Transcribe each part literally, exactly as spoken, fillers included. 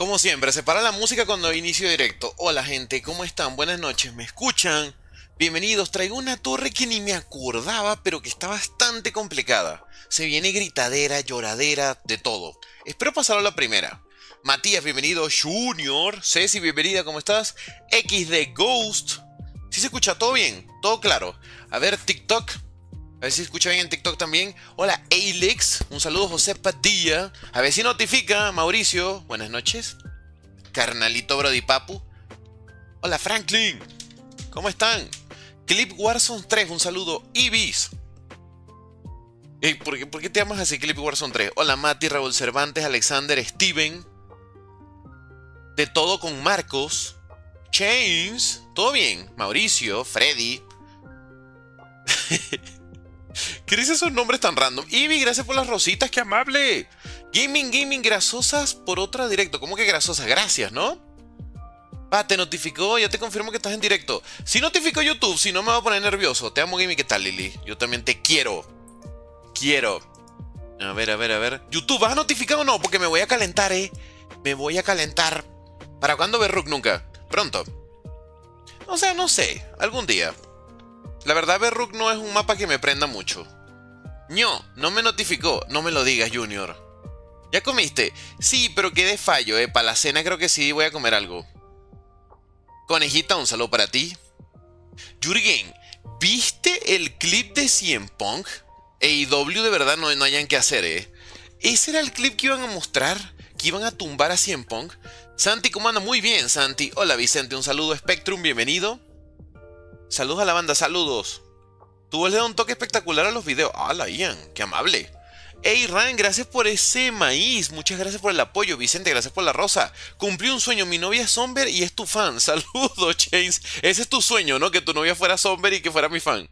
Como siempre, se para la música cuando inicio directo. Hola gente, ¿cómo están? Buenas noches, ¿me escuchan? Bienvenidos, traigo una torre que ni me acordaba, pero que está bastante complicada. Se viene gritadera, lloradera, de todo. Espero pasar a la primera. Matías, bienvenido. Junior, Ceci, bienvenida, ¿cómo estás? X D Ghost. ¿Sí se escucha todo bien? ¿Todo claro? A ver, TikTok. A ver si se escucha bien en TikTok también. Hola, Alex. Un saludo, José Padilla. A ver si notifica. Mauricio. Buenas noches. Carnalito Brody Papu. Hola, Franklin. ¿Cómo están? Clip Warzone tres. Un saludo. Ibis. Hey, ¿por qué, ¿Por qué te llamas así, Clip Warzone tres? Hola, Mati, Raúl Cervantes, Alexander, Steven. De todo con Marcos. Chains. ¿Todo bien? Mauricio. Freddy. ¿Qué dice esos nombres tan random? Ivy, gracias por las rositas, qué amable. Gaming, gaming, grasosas por otra directo. ¿Cómo que grasosas? Gracias, ¿no? Va, te notificó, ya te confirmo que estás en directo. Si notificó YouTube, si no me va a poner nervioso. Te amo, gaming, ¿qué tal, Lili? Yo también te quiero. Quiero. A ver, a ver, a ver. YouTube, ¿vas a notificar o no? Porque me voy a calentar, ¿eh? Me voy a calentar. ¿Para cuándo ver Rook? Nunca. Pronto. O sea, no sé. Algún día. La verdad, Berruk no es un mapa que me prenda mucho. No, no me notificó. No me lo digas, Junior. ¿Ya comiste? Sí, pero quedé fallo, eh. Para la cena creo que sí voy a comer algo. Conejita, un saludo para ti. Jürgen, ¿viste el clip de C M Punk? A E W de verdad no, no hayan que hacer, eh. ¿Ese era el clip que iban a mostrar? ¿Que iban a tumbar a C M Punk? Santi, ¿cómo anda? Muy bien, Santi. Hola, Vicente, un saludo. Spectrum, bienvenido. Saludos a la banda, saludos. Tú le das un toque espectacular a los videos. ¡Hala, Ian! ¡Qué amable! Hey, Ryan, gracias por ese maíz. Muchas gracias por el apoyo. Vicente, gracias por la rosa. Cumplí un sueño. Mi novia es Somber y es tu fan. Saludos, Chains. Ese es tu sueño, ¿no? Que tu novia fuera Somber y que fuera mi fan.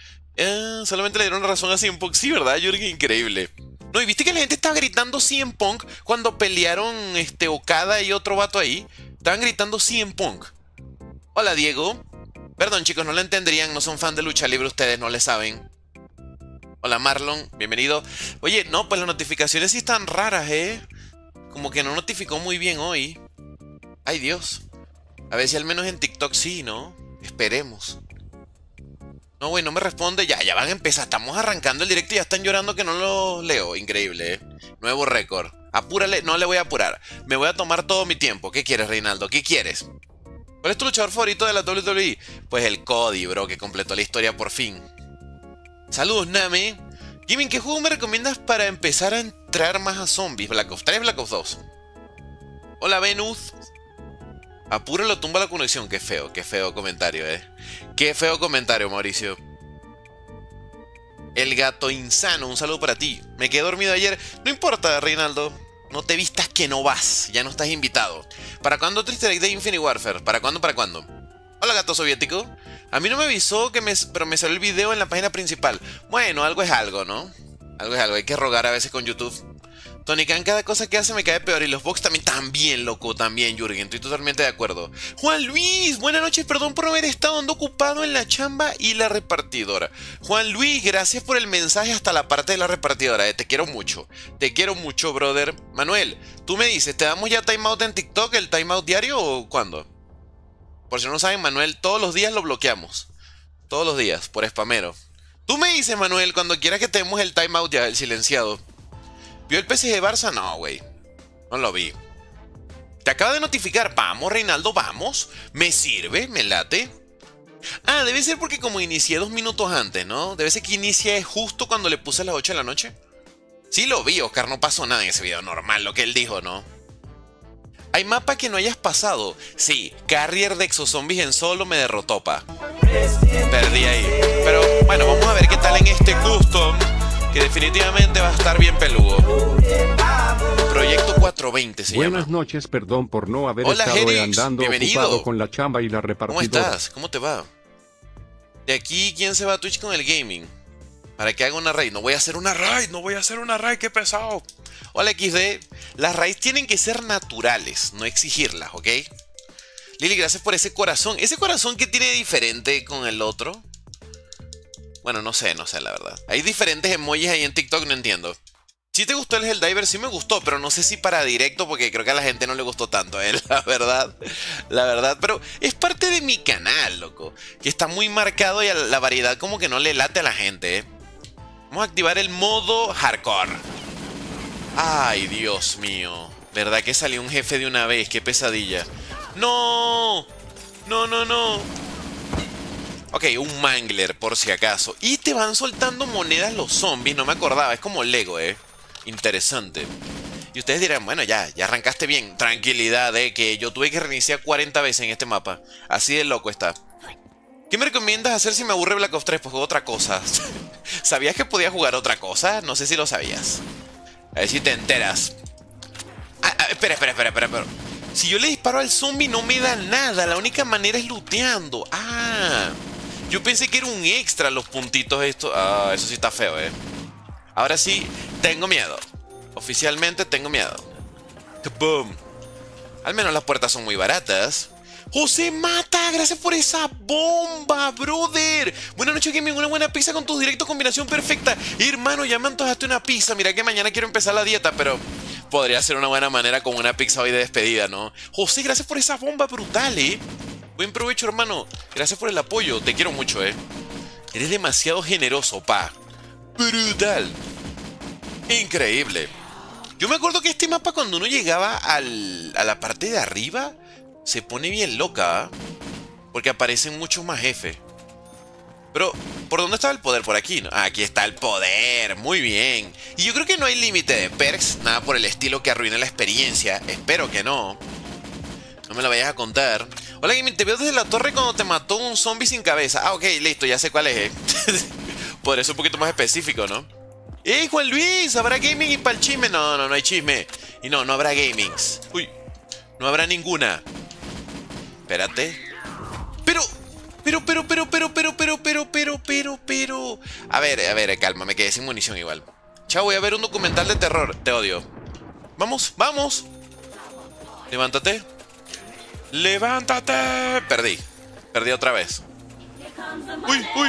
Eh, solamente le dieron razón a C M Punk. Sí, ¿verdad, Jürgen? Increíble. No, y viste que la gente estaba gritando C M Punk cuando pelearon este, Okada y otro vato ahí. Estaban gritando C M Punk. Hola, Diego. Perdón, chicos, no lo entenderían, no son fan de lucha libre ustedes, no le saben. Hola, Marlon, bienvenido. Oye, no, pues las notificaciones sí están raras, ¿eh? Como que no notificó muy bien hoy. Ay, Dios. A ver si al menos en TikTok sí, ¿no? Esperemos. No, güey, no me responde. Ya, ya van a empezar. Estamos arrancando el directo y ya están llorando que no lo leo. Increíble, ¿eh? Nuevo récord. Apúrale, no le voy a apurar. Me voy a tomar todo mi tiempo. ¿Qué quieres, Reinaldo? ¿Qué quieres? ¿Cuál es tu luchador favorito de la W W E? Pues el Cody, bro, que completó la historia por fin. Saludos, Name. Gaming, ¿qué juego me recomiendas para empezar a entrar más a zombies? Black Ops tres, Black Ops dos. Hola, Venus. Apúralo, tumba la conexión. Qué feo, qué feo comentario, eh. Qué feo comentario, Mauricio. El gato insano, un saludo para ti. Me quedé dormido ayer. No importa, Reinaldo. No te vistas que no vas, ya no estás invitado. ¿Para cuándo otro easter egg de Infinite Warfare? ¿Para cuándo, para cuándo? Hola, gato soviético. A mí no me avisó, que me, pero me salió el video en la página principal. Bueno, algo es algo, ¿no? Algo es algo, hay que rogar a veces con YouTube. Tony Khan, cada cosa que hace me cae peor. Y los box también, también, loco, también, Jürgen. Estoy totalmente de acuerdo. Juan Luis, buenas noches, perdón por haber estado ando ocupado en la chamba y la repartidora. Juan Luis, gracias por el mensaje hasta la parte de la repartidora. Eh. Te quiero mucho. Te quiero mucho, brother. Manuel, tú me dices, ¿te damos ya timeout en TikTok, el timeout diario o cuándo? Por si no saben, Manuel, todos los días lo bloqueamos. Todos los días, por spamero. Tú me dices, Manuel, cuando quieras que tenemos el timeout ya, el silenciado. ¿Vio el P S G Barça? No, güey. No lo vi. Te acaba de notificar. Vamos, Reinaldo, vamos. Me sirve, me late. Ah, debe ser porque como inicié dos minutos antes, ¿no? Debe ser que inicié justo cuando le puse a las ocho de la noche. Sí lo vi, Oscar, no pasó nada en ese video. Normal, lo que él dijo, ¿no? ¿Hay mapa que no hayas pasado? Sí, Carrier de Exozombies en solo me derrotó, pa. Perdí ahí. Pero, bueno, vamos a ver qué tal en este custom. Que definitivamente va a estar bien peludo. Proyecto cuatrocientos veinte se Buenas llama. noches, perdón por no haber Hola, estado Herix, andando bienvenido. ocupado con la chamba y la repartidora. ¿Cómo estás? ¿Cómo te va? De aquí, ¿quién se va a Twitch con el gaming? Para que haga una raid. No voy a hacer una raid, no voy a hacer una raid, qué pesado. Hola, X D. Las raids tienen que ser naturales, no exigirlas, ¿ok? Lili, gracias por ese corazón. ¿Ese corazón qué tiene diferente con el otro? Bueno, no sé, no sé la verdad. Hay diferentes emojis ahí en TikTok, no entiendo. Si te gustó el Helldiver, sí me gustó, pero no sé si para directo, porque creo que a la gente no le gustó tanto, ¿eh? La verdad, la verdad, pero es parte de mi canal, loco, que está muy marcado y a la variedad como que no le late a la gente, ¿eh? Vamos a activar el modo hardcore. Ay, Dios mío, ¿verdad que salió un jefe de una vez? ¡Qué pesadilla! ¡No! ¡No, no, no! Ok, un mangler, por si acaso. Y te van soltando monedas los zombies, no me acordaba, es como Lego, ¿eh? Interesante. Y ustedes dirán, bueno, ya, ya arrancaste bien. Tranquilidad, eh, que yo tuve que reiniciar cuarenta veces en este mapa. Así de loco está. ¿Qué me recomiendas hacer si me aburre Black Ops tres? Pues juego otra cosa. ¿Sabías que podía jugar otra cosa? No sé si lo sabías. A ver si te enteras. Ah, ah, espera, espera, espera, espera, espera. Si yo le disparo al zombie no me da nada. La única manera es looteando. Ah, yo pensé que era un extra los puntitos estos. Ah, eso sí está feo, eh. Ahora sí, tengo miedo. Oficialmente tengo miedo. ¡Boom! Al menos las puertas son muy baratas. ¡José Mata! ¡Gracias por esa bomba, brother! Buenas noches, Gaming. Una buena pizza con tu directo, combinación perfecta. Hermano, ya me antojaste una pizza. Mira que mañana quiero empezar la dieta, pero podría ser una buena manera con una pizza hoy de despedida, ¿no? José, gracias por esa bomba brutal, ¿eh? Buen provecho, hermano. Gracias por el apoyo. Te quiero mucho, ¿eh? Eres demasiado generoso, pa. Brutal. Increíble. Yo me acuerdo que este mapa cuando uno llegaba al, a la parte de arriba se pone bien loca, ¿eh? Porque aparecen muchos más jefes. Pero, ¿por dónde estaba el poder? Por aquí, ¿no? Ah, aquí está el poder. Muy bien. Y yo creo que no hay límite de perks, nada por el estilo que arruine la experiencia. Espero que no. No me lo vayas a contar. Hola, Gaming, te veo desde la torre cuando te mató un zombie sin cabeza. Ah, ok, listo, ya sé cuál es, ¿eh? Podría ser un poquito más específico, ¿no? ¡Ey, Juan Luis! ¿Habrá gaming y pa'l chisme? No, no, no hay chisme. Y no, no habrá gamings. Uy, no habrá ninguna. Espérate. Pero, pero, pero, pero, pero, pero, pero, pero, pero, pero, pero. A ver, a ver, calma, me quedé sin munición igual. Chao, voy a ver un documental de terror. Te odio. Vamos, vamos. Levántate. ¡Levántate! Perdí. Perdí otra vez. ¡Uy, uy!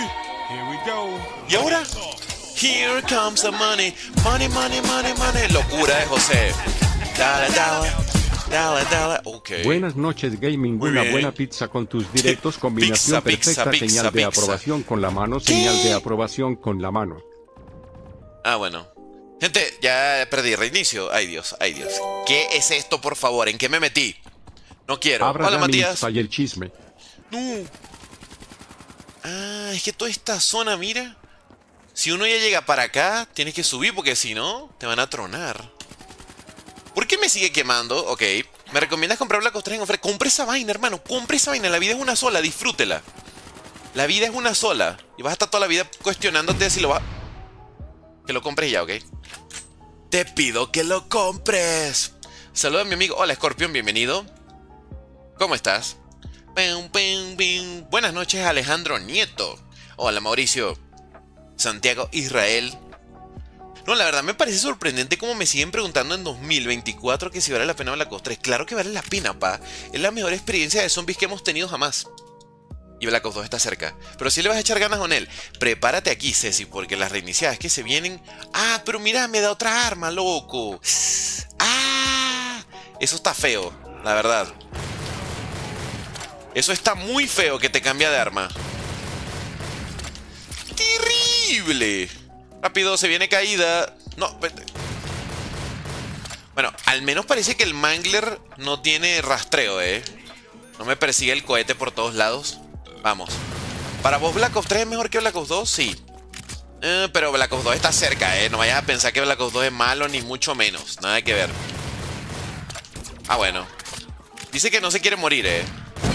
¿Y ahora? Here comes the money. Money, money, money, money. Locura, eh, José. Dale, dale. Dale, dale. Ok. Buenas noches, Gaming. Muy Una bien. buena pizza con tus directos. Combinación Pizza, pizza, perfecta. pizza, Señal de pizza. aprobación con la mano. ¿Qué? Señal de aprobación con la mano. Ah, bueno. Gente, ya perdí. Reinicio. Ay, Dios, ay, Dios. ¿Qué es esto, por favor? ¿En qué me metí? No quiero. Abra Hola, Gaming, Matías. falla el chisme. No. Ah, es que toda esta zona, mira. Si uno ya llega para acá, tienes que subir porque si no, te van a tronar. ¿Por qué me sigue quemando? Ok. ¿Me recomiendas comprar Black Ops tres en oferta? Compre esa vaina, hermano. Compre esa vaina. La vida es una sola. Disfrútela. La vida es una sola. Y vas a estar toda la vida cuestionándote si lo vas... Que lo compres ya, ¿ok? Te pido que lo compres. Saluda a mi amigo. Hola, Scorpion. Bienvenido. ¿Cómo estás? Pum, pum, pum. Buenas noches, Alejandro Nieto. Hola, Mauricio. Santiago Israel. No, la verdad me parece sorprendente cómo me siguen preguntando en dos mil veinticuatro que si vale la pena Black Ops tres. Claro que vale la pena, pa. Es la mejor experiencia de zombies que hemos tenido jamás. Y Black Ops dos está cerca. Pero si le vas a echar ganas con él, prepárate aquí, Ceci, porque las reiniciadas que se vienen... Ah, pero mira, me da otra arma, loco. Ah, eso está feo, la verdad. Eso está muy feo que te cambia de arma. ¡Terrible! Rápido, se viene caída. No, vete. Bueno, al menos parece que el Mangler no tiene rastreo, ¿eh? No me persigue el cohete por todos lados. Vamos. ¿Para vos Black Ops tres es mejor que Black Ops dos? Sí. Eh, pero Black Ops dos está cerca, ¿eh? No vayas a pensar que Black Ops dos es malo, ni mucho menos. Nada que ver. Ah, bueno. Dice que no se quiere morir, ¿eh?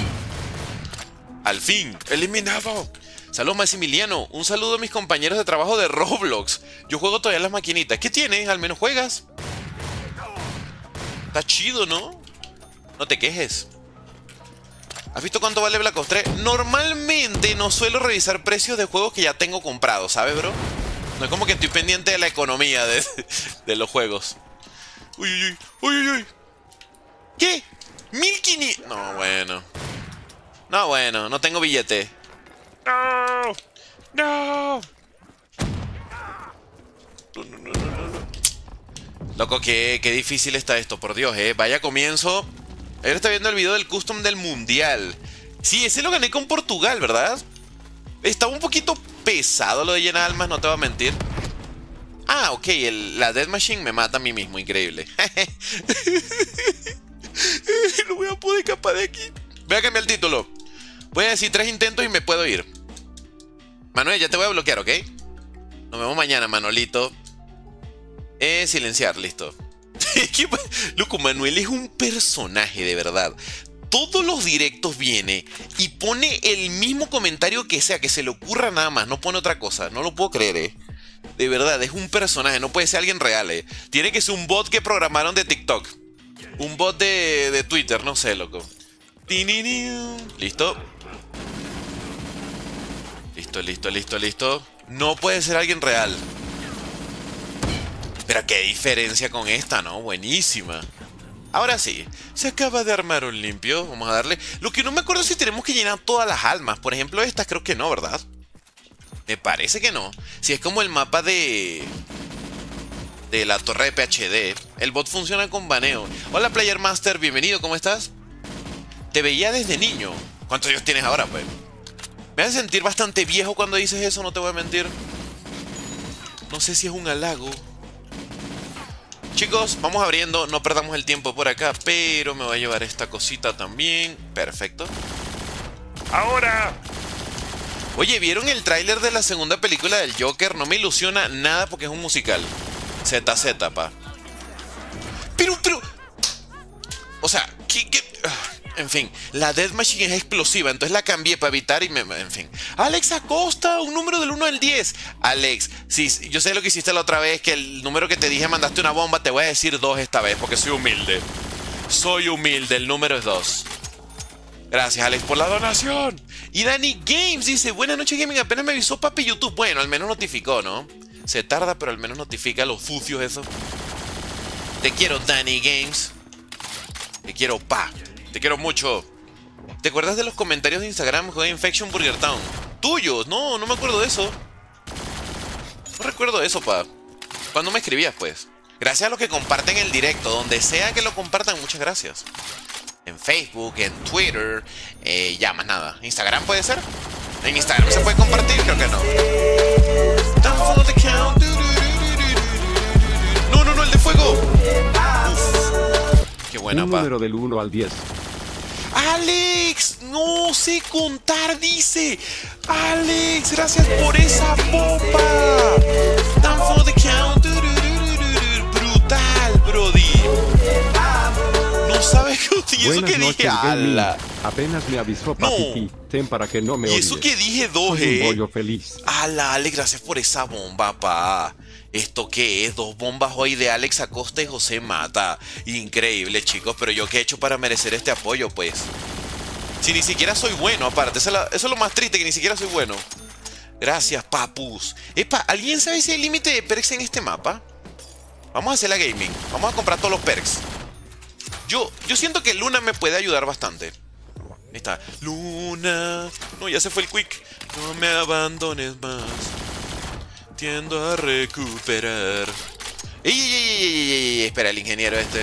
Al fin, eliminado. Saludos, Maximiliano. Un saludo a mis compañeros de trabajo de Roblox. Yo juego todavía en las maquinitas. ¿Qué tienes? Al menos juegas. Está chido, ¿no? No te quejes. ¿Has visto cuánto vale Black Ops tres? Normalmente no suelo revisar precios de juegos que ya tengo comprados, ¿sabes, bro? No es como que estoy pendiente de la economía de, de los juegos. Uy, uy, uy, uy, uy. ¿Qué? mil quinientos. No, bueno. No, bueno, no tengo billete. No, no. No, no, no, no, no. Loco, qué, qué difícil está esto, por Dios, eh. Vaya comienzo. Ayer está viendo el video del custom del mundial. Sí, ese lo gané con Portugal, ¿verdad? Estaba un poquito pesado lo de llenar almas, no te voy a mentir. Ah, ok, el, la Death Machine me mata a mí mismo, increíble. No voy a poder escapar de aquí. Voy a cambiar el título. Voy a decir tres intentos y me puedo ir. Manuel, ya te voy a bloquear, ¿ok? Nos vemos mañana, Manolito. Eh, silenciar, listo. Loco, Manuel es un personaje, de verdad. Todos los directos viene y pone el mismo comentario que sea, que se le ocurra nada más. No pone otra cosa. No lo puedo creer, eh. De verdad, es un personaje. No puede ser alguien real, eh. Tiene que ser un bot que programaron de TikTok. Un bot de, de Twitter, no sé, loco. Listo. Listo, listo, listo, listo. No puede ser alguien real. Pero qué diferencia con esta, ¿no? Buenísima. Ahora sí, se acaba de armar un limpio. Vamos a darle. Lo que no me acuerdo es si tenemos que llenar todas las almas. Por ejemplo, estas creo que no, ¿verdad? Me parece que no. Si es como el mapa de... de la torre de P H D. El bot funciona con baneo. Hola, Player Master, bienvenido, ¿cómo estás? Te veía desde niño. ¿Cuántos años tienes ahora, pues? Me hace sentir bastante viejo cuando dices eso, no te voy a mentir. No sé si es un halago. Chicos, vamos abriendo, no perdamos el tiempo por acá, pero me voy a llevar esta cosita también. Perfecto. ¡Ahora! Oye, ¿vieron el tráiler de la segunda película del Joker? No me ilusiona nada porque es un musical. Z Z, pa. Pero, pero... O sea, ¿qué, qué? En fin, la Death Machine es explosiva, entonces la cambié para evitar y me... En fin. Alex Acosta, un número del uno al diez. Alex, sí, yo sé lo que hiciste la otra vez, que el número que te dije mandaste una bomba, te voy a decir dos esta vez, porque soy humilde. Soy humilde, el número es dos. Gracias, Alex, por la donación. Y Dani Games dice, buenas noches, gaming, apenas me avisó papi YouTube. Bueno, al menos notificó, ¿no? Se tarda, pero al menos notifica a los sucios eso. Te quiero, Dani Games. Te quiero, pa. Te quiero mucho. ¿Te acuerdas de los comentarios de Instagram? Juega Infection Burger Town. ¿Tuyos? No, no me acuerdo de eso. No recuerdo eso, pa. ¿Cuándo me escribías, pues? Gracias a los que comparten el directo. Donde sea que lo compartan, muchas gracias. En Facebook, en Twitter. Eh, ya, más nada. ¿Instagram puede ser? ¿En Instagram se puede compartir? Creo que no. No, no, no, el de fuego. Uf. Qué buena, un pa. número del uno al diez. ¡Alex! No sé contar, dice. Alex, gracias por esa bomba. Down for the count. Brutal, Brody. No sabes qué. Y eso Buenas que noches, dije, gaming. ala. Apenas me avisó No. papi, ten para que no me Y odies. eso que dije dos, Soy un eh. bollo feliz. Ala, Alex, gracias por esa bomba, pa. ¿Esto qué es? Dos bombas hoy de Alex Acosta y José Mata. Increíble, chicos, pero yo qué he hecho para merecer este apoyo, pues. Si ni siquiera soy bueno, aparte. Eso es, la, eso es lo más triste, que ni siquiera soy bueno. Gracias, papus. Epa, ¿alguien sabe si hay límite de perks en este mapa? Vamos a hacer la gaming. Vamos a comprar todos los perks. Yo, yo siento que Luna me puede ayudar bastante. Ahí está. Luna. No, ya se fue el quick. No me abandones más. Tiendo a recuperar. ¡Ey, ey, ey, ey, ey, ey! Espera, el ingeniero este.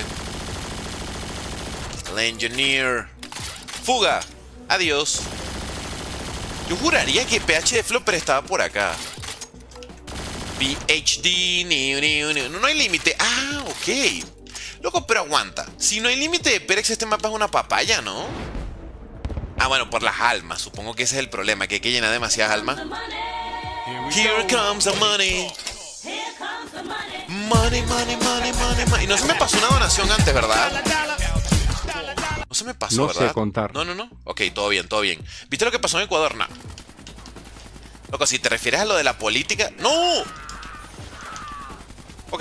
El engineer. ¡Fuga! Adiós. Yo juraría que P H D Flopper estaba por acá. P H D. New, new, new. No, no hay límite. Ah, ok. Loco, pero aguanta. Si no hay límite de Perex, este mapa es una papaya, ¿no? Ah, bueno, por las almas. Supongo que ese es el problema, que hay que llenar demasiadas almas. Here comes the money. Money, money, money, money, money. Y no se me pasó una donación antes, ¿verdad? No se me pasó, No ¿verdad? sé contar. No, no, no. Ok, todo bien, todo bien. ¿Viste lo que pasó en Ecuador? No. Loco, si te refieres a lo de la política... ¡No! Ok.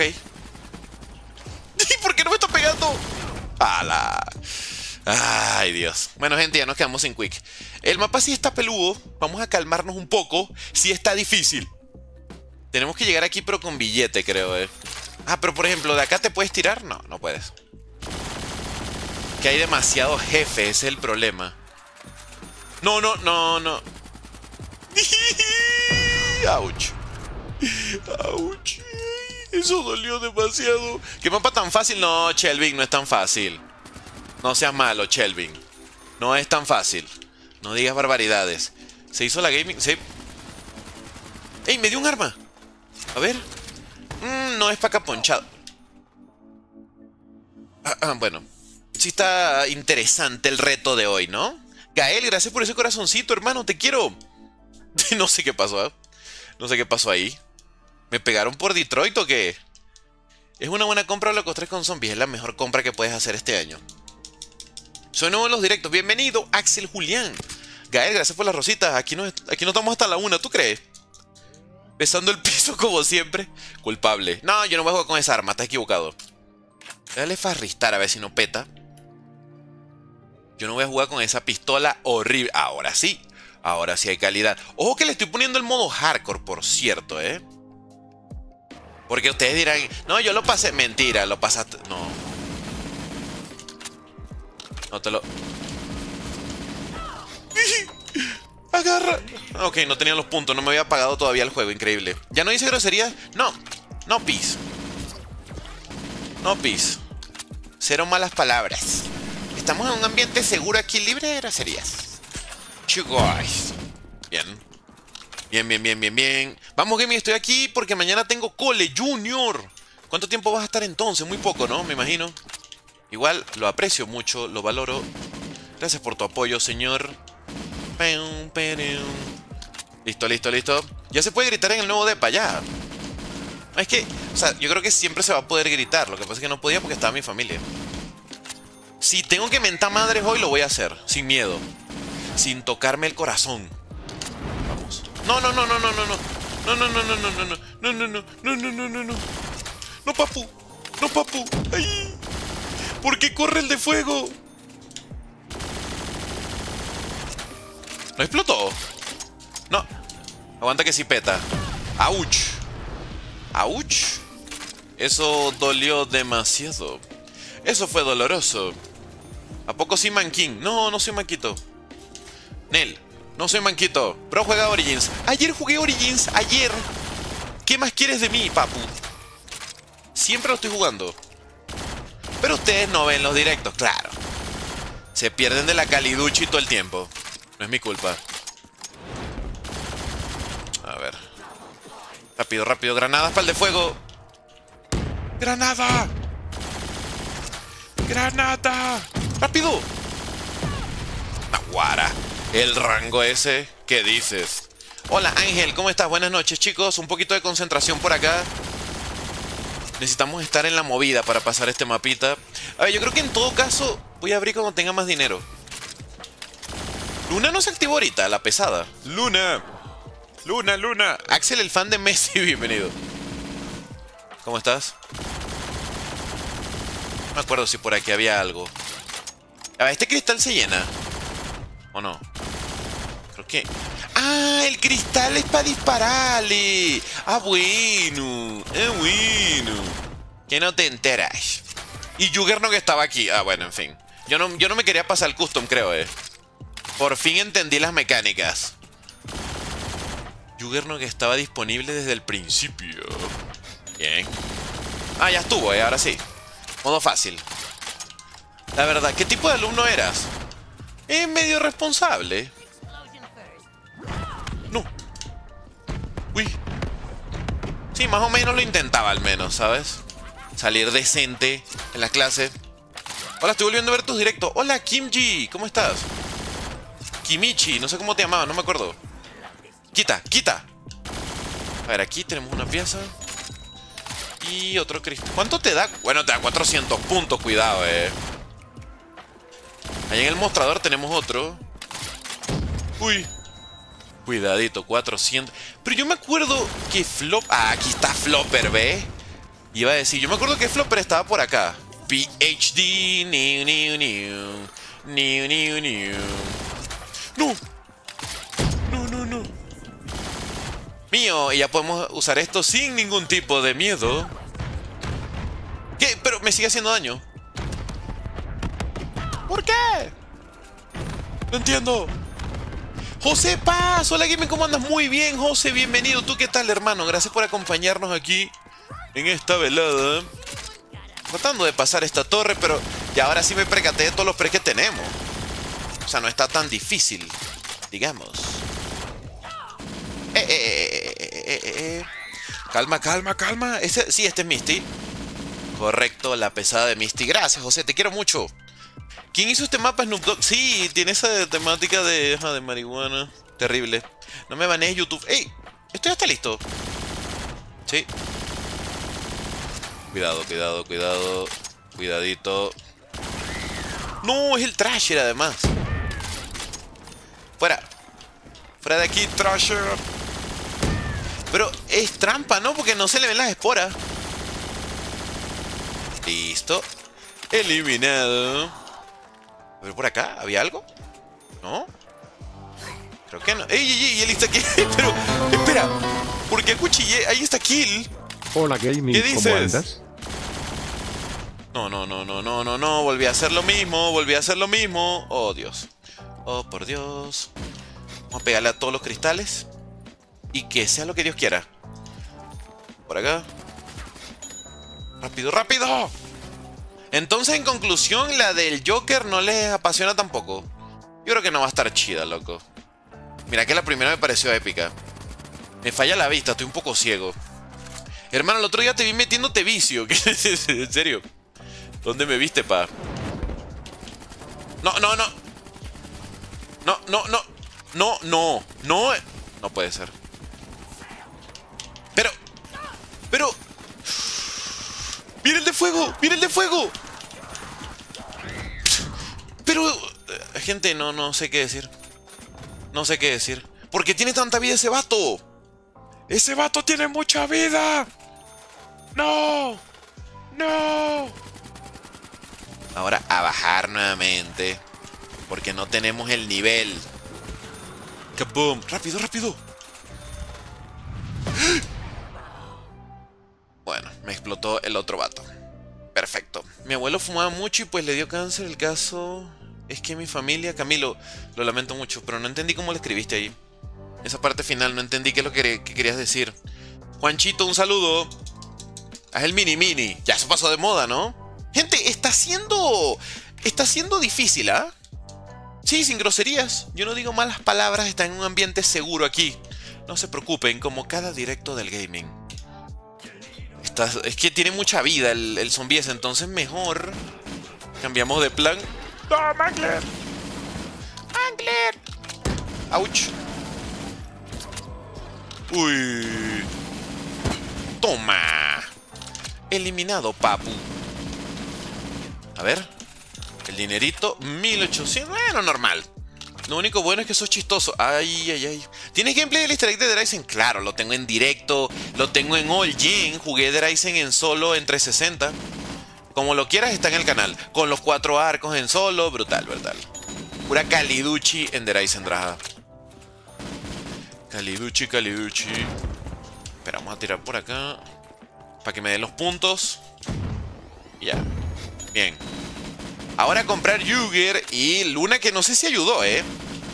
¿Y por qué no me está pegando? ¡Hala! Ay, Dios. Bueno, gente, ya nos quedamos sin quick. El mapa sí está peludo. Vamos a calmarnos un poco. Sí está difícil. Tenemos que llegar aquí, pero con billete, creo, eh. Ah, pero por ejemplo, ¿de acá te puedes tirar? No, no puedes. Que hay demasiados jefes, ese es el problema. No, no, no, no. Ouch. Ouch. Eso dolió demasiado. ¿Qué mapa tan fácil? No, Shelvin, no es tan fácil. No seas malo, Shelvin. No es tan fácil. No digas barbaridades. Se hizo la gaming... Se... ¡Ey! Me dio un arma. A ver. Mm, no es para caponchado. Ah, ah, bueno. Sí está interesante el reto de hoy, ¿no? Gael, gracias por ese corazoncito, hermano. Te quiero. No sé qué pasó, ¿eh? No sé qué pasó ahí. ¿Me pegaron por Detroit o qué? Es una buena compra Locos tres con zombies. Es la mejor compra que puedes hacer este año. Soy nuevo en los directos. Bienvenido, Axel Julián. Gael, gracias por las rositas. Aquí no, aquí no estamos hasta la una, ¿tú crees? Besando el piso como siempre. Culpable. No, yo no voy a jugar con esa arma. Estás equivocado. Dale farristar a ver si no peta. Yo no voy a jugar con esa pistola horrible. Ahora sí. Ahora sí hay calidad. Ojo que le estoy poniendo el modo hardcore, por cierto, ¿eh? Porque ustedes dirán, no, yo lo pasé. Mentira, lo pasaste. No. No te lo... Agarra. Ok, no tenía los puntos. No me había apagado todavía el juego. Increíble. ¿Ya no dice groserías? No. No, peace. No, peace. Cero malas palabras. Estamos en un ambiente seguro aquí, libre de groserías. Chicos. Bien. Bien, bien, bien, bien, bien. Vamos, Gaming, estoy aquí porque mañana tengo cole junior. ¿Cuánto tiempo vas a estar entonces? Muy poco, ¿no? Me imagino. Igual, lo aprecio mucho, lo valoro. Gracias por tu apoyo, señor. Listo, listo, listo. Ya se puede gritar en el nuevo depa, ya. Es que, o sea, yo creo que siempre se va a poder gritar. Lo que pasa es que no podía porque estaba mi familia. Si tengo que mentar madres hoy, lo voy a hacer. Sin miedo. Sin tocarme el corazón. Vamos. No, no, no, no, no, no, no. No, no, no, no, no, no, no. No, no, no, no, no, no, no, no. No, papu. No, papu. Ay. ¿Por qué corre el de fuego? ¿No explotó? No. Aguanta que sí peta. ¡Auch! ¡Auch! Eso dolió demasiado. Eso fue doloroso. ¿A poco sí manquín? No, no soy manquito. Nel, no soy manquito. Pero juega Origins. Ayer jugué Origins, ayer. ¿Qué más quieres de mí, papu? Siempre lo estoy jugando. Pero ustedes no ven los directos, claro. Se pierden de la caliduchi todo el tiempo. No es mi culpa. A ver. Rápido, rápido. Granadas para el de fuego. ¡Granada! ¡Granada! ¡Rápido! Naguara. El rango ese. ¿Qué dices? Hola, Ángel. ¿Cómo estás? Buenas noches, chicos. Un poquito de concentración por acá. Necesitamos estar en la movida para pasar este mapita. A ver, yo creo que en todo caso voy a abrir cuando tenga más dinero. Luna no se activó ahorita, la pesada. Luna. Luna, Luna. Axel, el fan de Messi, bienvenido. ¿Cómo estás? No me acuerdo si por aquí había algo. A ver, ¿este cristal se llena? ¿O no? Creo que... ¡Ah! El cristal es para dispararle. ¡Ah, bueno! ¡Ah, bueno! Que no te enteras. Y Juggernog estaba aquí. Ah, bueno, en fin. Yo no, yo no me quería pasar el custom, creo, eh. Por fin entendí las mecánicas. Juggernog estaba disponible desde el principio. Bien. Ah, ya estuvo, eh. Ahora sí. Modo fácil. La verdad, ¿qué tipo de alumno eras? Es medio responsable. No. Uy. Sí, más o menos lo intentaba al menos, ¿sabes? Salir decente en la clase. Hola, estoy volviendo a ver tus directos. Hola, Kimji, ¿cómo estás? Kimichi, no sé cómo te llamabas, no me acuerdo. Quita, quita. A ver, aquí tenemos una pieza. Y otro cristal. ¿Cuánto te da? Bueno, te da cuatrocientos puntos, cuidado, eh. Ahí en el mostrador tenemos otro. Uy. Cuidadito, cuatrocientos. Pero yo me acuerdo que Flop... Ah, aquí está Flopper, ¿ve? Iba a decir, yo me acuerdo que Flopper estaba por acá. P H D, new, new, new. New, new, new. ¡No! No, no, no. Mío, y ya podemos usar esto sin ningún tipo de miedo. ¿Qué? Pero me sigue haciendo daño. ¿Por qué? No entiendo. José Paz, hola Gaming, ¿cómo andas? Muy bien, José, bienvenido. ¿Tú qué tal, hermano? Gracias por acompañarnos aquí en esta velada. Tratando de pasar esta torre, pero ya ahora sí me percaté de todos los pre que tenemos. O sea, no está tan difícil, digamos. Eh, eh, eh, eh, eh, eh. Calma, calma, calma. Ese, sí, este es Misty. Correcto, la pesada de Misty. Gracias, José, te quiero mucho. ¿Quién hizo este mapa? Snoop Dogg. Sí, tiene esa temática de, de marihuana. Terrible. No me banees YouTube. ¡Ey! Esto ya está listo. Sí. Cuidado, cuidado, cuidado. Cuidadito. No, es el Thrasher además. Fuera. Fuera de aquí, Thrasher. Pero es trampa, ¿no? Porque no se le ven las esporas. Listo. Eliminado. A ver, por acá, ¿había algo? ¿No? Creo que no. ¡Ey, ey, ey! Él está aquí. Pero, espera. ¿Por qué acuchillé? Ahí está Kill. Hola, Gaming. ¿Qué dices? ¿Cómo andas? No, no, no, no, no, no, no. Volví a hacer lo mismo. Volví a hacer lo mismo. Oh, Dios. Oh, por Dios. Vamos a pegarle a todos los cristales. Y que sea lo que Dios quiera. Por acá. ¡Rápido, rápido! Entonces, en conclusión, la del Joker no les apasiona tampoco. Yo creo que no va a estar chida, loco. Mira que la primera me pareció épica. Me falla la vista, estoy un poco ciego. Hermano, el otro día te vi metiéndote vicio. ¿En serio? ¿Dónde me viste, pa? No, no, no. No, no, no. No, no. No. No puede ser. Pero. Pero. ¡Mira el de fuego! ¡Mira el de fuego! Pero. Gente, no, no sé qué decir. No sé qué decir. ¿Por qué tiene tanta vida ese vato? ¡Ese vato tiene mucha vida! ¡No! ¡No! Ahora a bajar nuevamente. Porque no tenemos el nivel. ¡Kaboom! ¡Rápido, rápido! Bueno, me explotó el otro vato. Perfecto. Mi abuelo fumaba mucho y pues le dio cáncer. El caso es que mi familia... Camilo, lo lamento mucho, pero no entendí cómo le escribiste ahí. Esa parte final, no entendí qué es lo que, que querías decir. Juanchito, un saludo. Haz el mini mini. Ya se pasó de moda, ¿no? Gente, está siendo... Está siendo difícil, ¿ah? Sí, sin groserías. Yo no digo malas palabras, está en un ambiente seguro aquí. No se preocupen, como cada directo del gaming. Está, es que tiene mucha vida el, el zombie ese, entonces mejor cambiamos de plan. ¡No, Mangler! ¡Mangler! ¡Auch! ¡Uy! ¡Toma! Eliminado, papu. A ver. El dinerito, mil ochocientos. Bueno, normal. Lo único bueno es que sos chistoso. Ay, ay, ay. ¿Tienes gameplay del easter egg de Dryzen? Claro, lo tengo en directo. Lo tengo en All Gen. Jugué Dryzen en solo en trescientos sesenta. Como lo quieras, está en el canal. Con los cuatro arcos en solo. Brutal, brutal. Pura Caliduchi en Dryzen Draja. Caliduchi, Caliduchi. Espera, vamos a tirar por acá. Para que me den los puntos. Ya. Bien. Ahora comprar Yuger y Luna, que no sé si ayudó, ¿eh?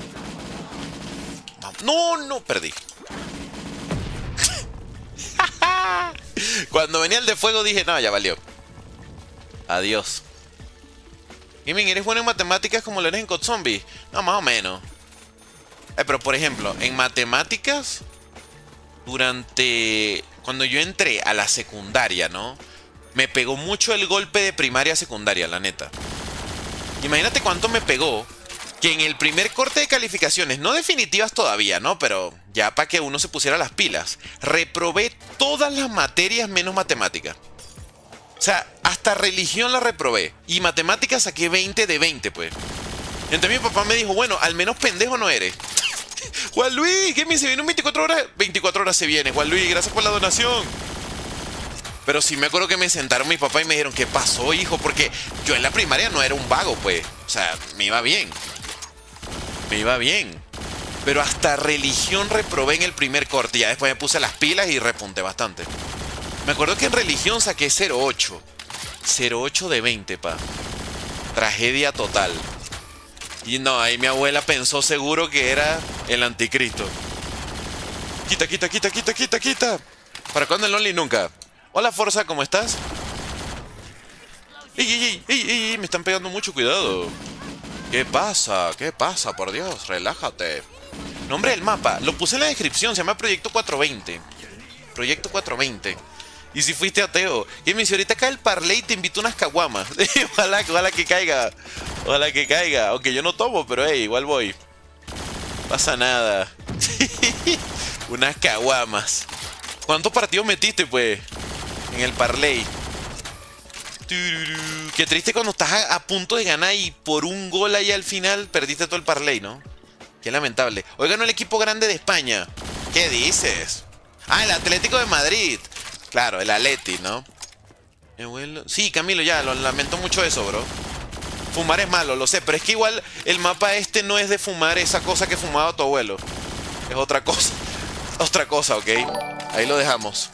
No, no, perdí. Cuando venía el de fuego dije, no, ya valió. Adiós. Gaming, ¿eres bueno en matemáticas como lo eres en C O D Zombie? No, más o menos. Eh, pero por ejemplo, en matemáticas, durante... Cuando yo entré a la secundaria, ¿no? Me pegó mucho el golpe de primaria a secundaria, la neta. Imagínate cuánto me pegó que en el primer corte de calificaciones, no definitivas todavía, ¿no? Pero ya para que uno se pusiera las pilas, reprobé todas las materias menos matemáticas. O sea, hasta religión la reprobé. Y matemáticas saqué veinte de veinte, pues. Entonces mi papá me dijo, bueno, al menos pendejo no eres. Juan Luis, ¿qué me dice? ¿Viene un veinticuatro horas? veinticuatro horas se viene, Juan Luis, gracias por la donación. Pero sí me acuerdo que me sentaron mi papá y me dijeron, ¿qué pasó, hijo? Porque yo en la primaria no era un vago, pues. O sea, me iba bien. Me iba bien. Pero hasta religión reprobé en el primer corte. Ya después me puse las pilas y repunté bastante. Me acuerdo que en religión saqué cero ocho. cero ocho de veinte, pa. Tragedia total. Y no, ahí mi abuela pensó seguro que era el anticristo. Quita, quita, quita, quita, quita, quita. ¿Para cuándo el Only? Nunca. Hola, Forza, ¿cómo estás? ¡Ey, ey, ey, ey, ey! Me están pegando mucho, cuidado. ¿Qué pasa? ¿Qué pasa? Por Dios, relájate. Nombre del mapa, lo puse en la descripción, se llama Proyecto cuatrocientos veinte. Proyecto cuatrocientos veinte. Y si fuiste ateo. Y me dice, ahorita cae el parlay y te invito unas caguamas. ojalá, ojalá que caiga. Ojalá que caiga. Aunque yo no tomo, pero hey, igual voy. Pasa nada. Unas caguamas. ¿Cuántos partidos metiste, pues? En el parlay. Qué triste cuando estás a, a punto de ganar y por un gol ahí al final perdiste todo el parlay, ¿no? Qué lamentable. Hoy ganó el equipo grande de España. ¿Qué dices? Ah, el Atlético de Madrid. Claro, el Atleti, ¿no? Sí, Camilo, ya, lo lamento mucho eso, bro. Fumar es malo, lo sé, pero es que igual el mapa este no es de fumar esa cosa que fumaba tu abuelo. Es otra cosa. Otra cosa, ¿ok? Ahí lo dejamos.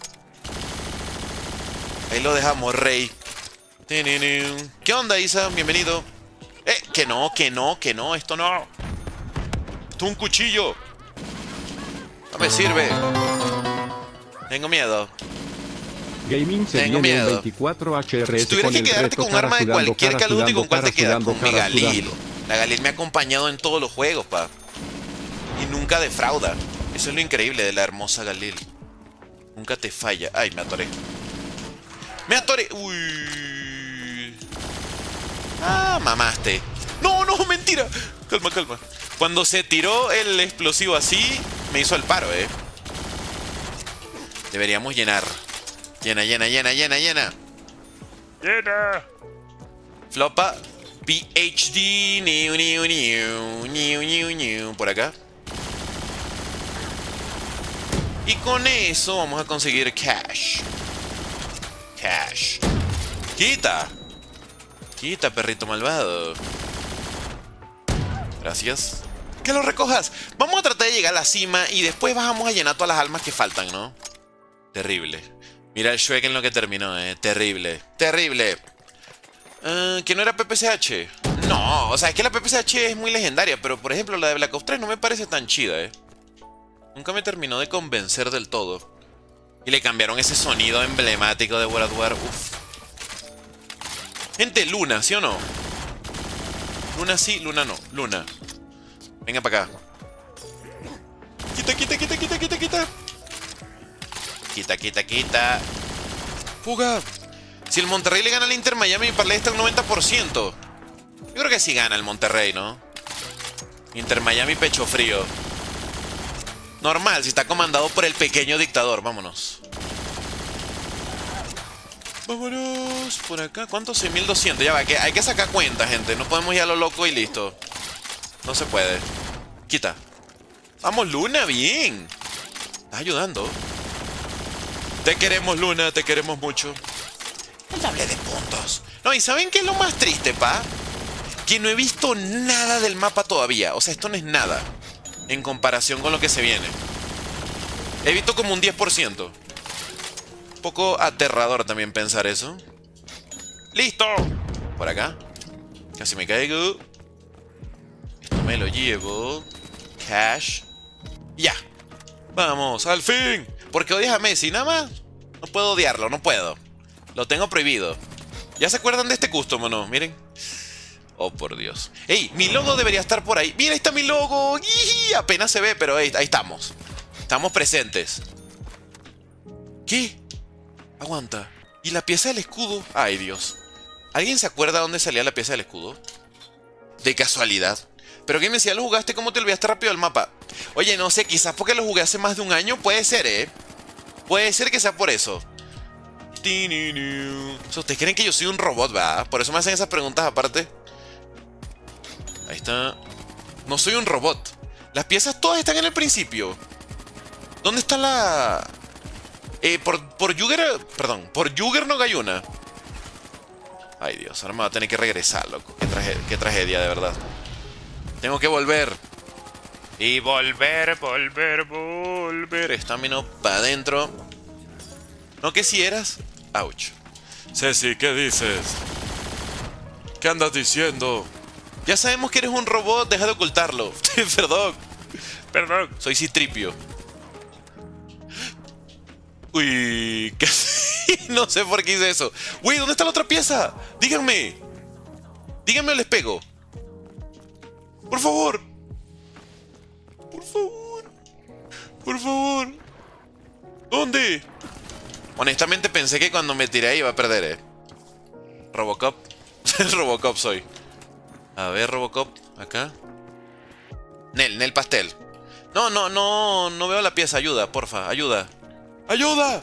Ahí lo dejamos, rey. ¿Qué onda, Isa? Bienvenido. Eh, que no, que no, que no, esto no. Esto es un cuchillo. No me sirve. Tengo miedo. Gaming se Tengo viene miedo. veinticuatro H R S. Si tuvieras con que el quedarte reto con un arma de cara sudando, cualquier cara Call of Duty, sudando, ¿con cuál te cara quedas? sudando, Con mi cara Galil. sudando. La Galil me ha acompañado en todos los juegos, pa. Y nunca defrauda. Eso es lo increíble de la hermosa Galil. Nunca te falla. Ay, me atoré. Me atoré. Uy. Ah, mamaste. No, no, mentira. Calma, calma. Cuando se tiró el explosivo así, me hizo el paro, eh. Deberíamos llenar. Llena, llena, llena, llena, llena. Llena. Flopa. P H D. New, new, new. New, new, new. Por acá. Y con eso vamos a conseguir cash. Cash. Quita. Quita, perrito malvado. Gracias. Que lo recojas. Vamos a tratar de llegar a la cima y después vamos a llenar todas las almas que faltan, ¿no? Terrible. Mira el Shrek en lo que terminó, eh. Terrible. Terrible. Uh, ¿Que no era P P C H? No, o sea, es que la P P C H es muy legendaria, pero por ejemplo la de Black Ops tres no me parece tan chida, eh. Nunca me terminó de convencer del todo. Y le cambiaron ese sonido emblemático de World at War. Uf. Gente, Luna, ¿sí o no? Luna sí, Luna no. Luna. Venga para acá. Quita, quita, quita, quita, quita, quita. Quita, quita, quita. Fuga. Si el Monterrey le gana al Inter Miami, mi parlay está al noventa por ciento. Yo creo que sí gana el Monterrey, ¿no? Inter Miami pecho frío. Normal, si está comandado por el pequeño dictador. Vámonos. Vámonos. Por acá. ¿Cuántos? seis mil doscientos. Ya va, que hay que sacar cuenta, gente. No podemos ir a lo loco y listo. No se puede. Quita. Vamos, Luna, bien. Estás ayudando. Te queremos, Luna. Te queremos mucho. El doble de puntos. No, ¿y saben qué es lo más triste, pa? Que no he visto nada del mapa todavía. O sea, esto no es nada en comparación con lo que se viene. He visto como un diez por ciento. Un poco aterrador también pensar eso. ¡Listo! Por acá. Casi me caigo. Esto me lo llevo. Cash. Ya. Vamos, al fin. Porque odias a Messi, nada más. No puedo odiarlo, no puedo. Lo tengo prohibido. ¿Ya se acuerdan de este custom o no? Miren. Oh, por Dios. ¡Ey! Mi logo debería estar por ahí. ¡Mira, ahí está mi logo! ¡Ii! Apenas se ve, pero ahí, ahí estamos. Estamos presentes. ¿Qué? Aguanta. ¿Y la pieza del escudo? ¡Ay, Dios! ¿Alguien se acuerda dónde salía la pieza del escudo? De casualidad. Pero ¿qué me decía? ¿Lo jugaste? ¿Cómo te olvidaste rápido del mapa? Oye, no sé. Quizás porque lo jugué hace más de un año. Puede ser, ¿eh? Puede ser que sea por eso. ¿Ustedes creen que yo soy un robot, verdad? Por eso me hacen esas preguntas aparte. Ahí está. No soy un robot. Las piezas todas están en el principio. ¿Dónde está la...? Eh, por, por Jugger... Perdón, por Jugger no hay una. Ay, Dios, ahora me va a tener que regresar, loco. Qué, trage qué tragedia, de verdad. Tengo que volver. Y volver, volver, volver. Estamina para adentro. ¿No que si eras? Ouch. Ceci, ¿qué dices? ¿Qué andas diciendo? Ya sabemos que eres un robot, deja de ocultarlo. Perdón. Perdón. Soy Citripio. Uy, casi. No sé por qué hice eso. Güey, ¿dónde está la otra pieza? Díganme. Díganme o les pego. Por favor. Por favor. Por favor. ¿Dónde? Honestamente pensé que cuando me tiré iba a perder, eh. Robocop. Robocop soy. A ver, Robocop. Acá. Nel, Nel pastel. No, no, no, no veo la pieza. Ayuda, porfa, ayuda. ¡Ayuda!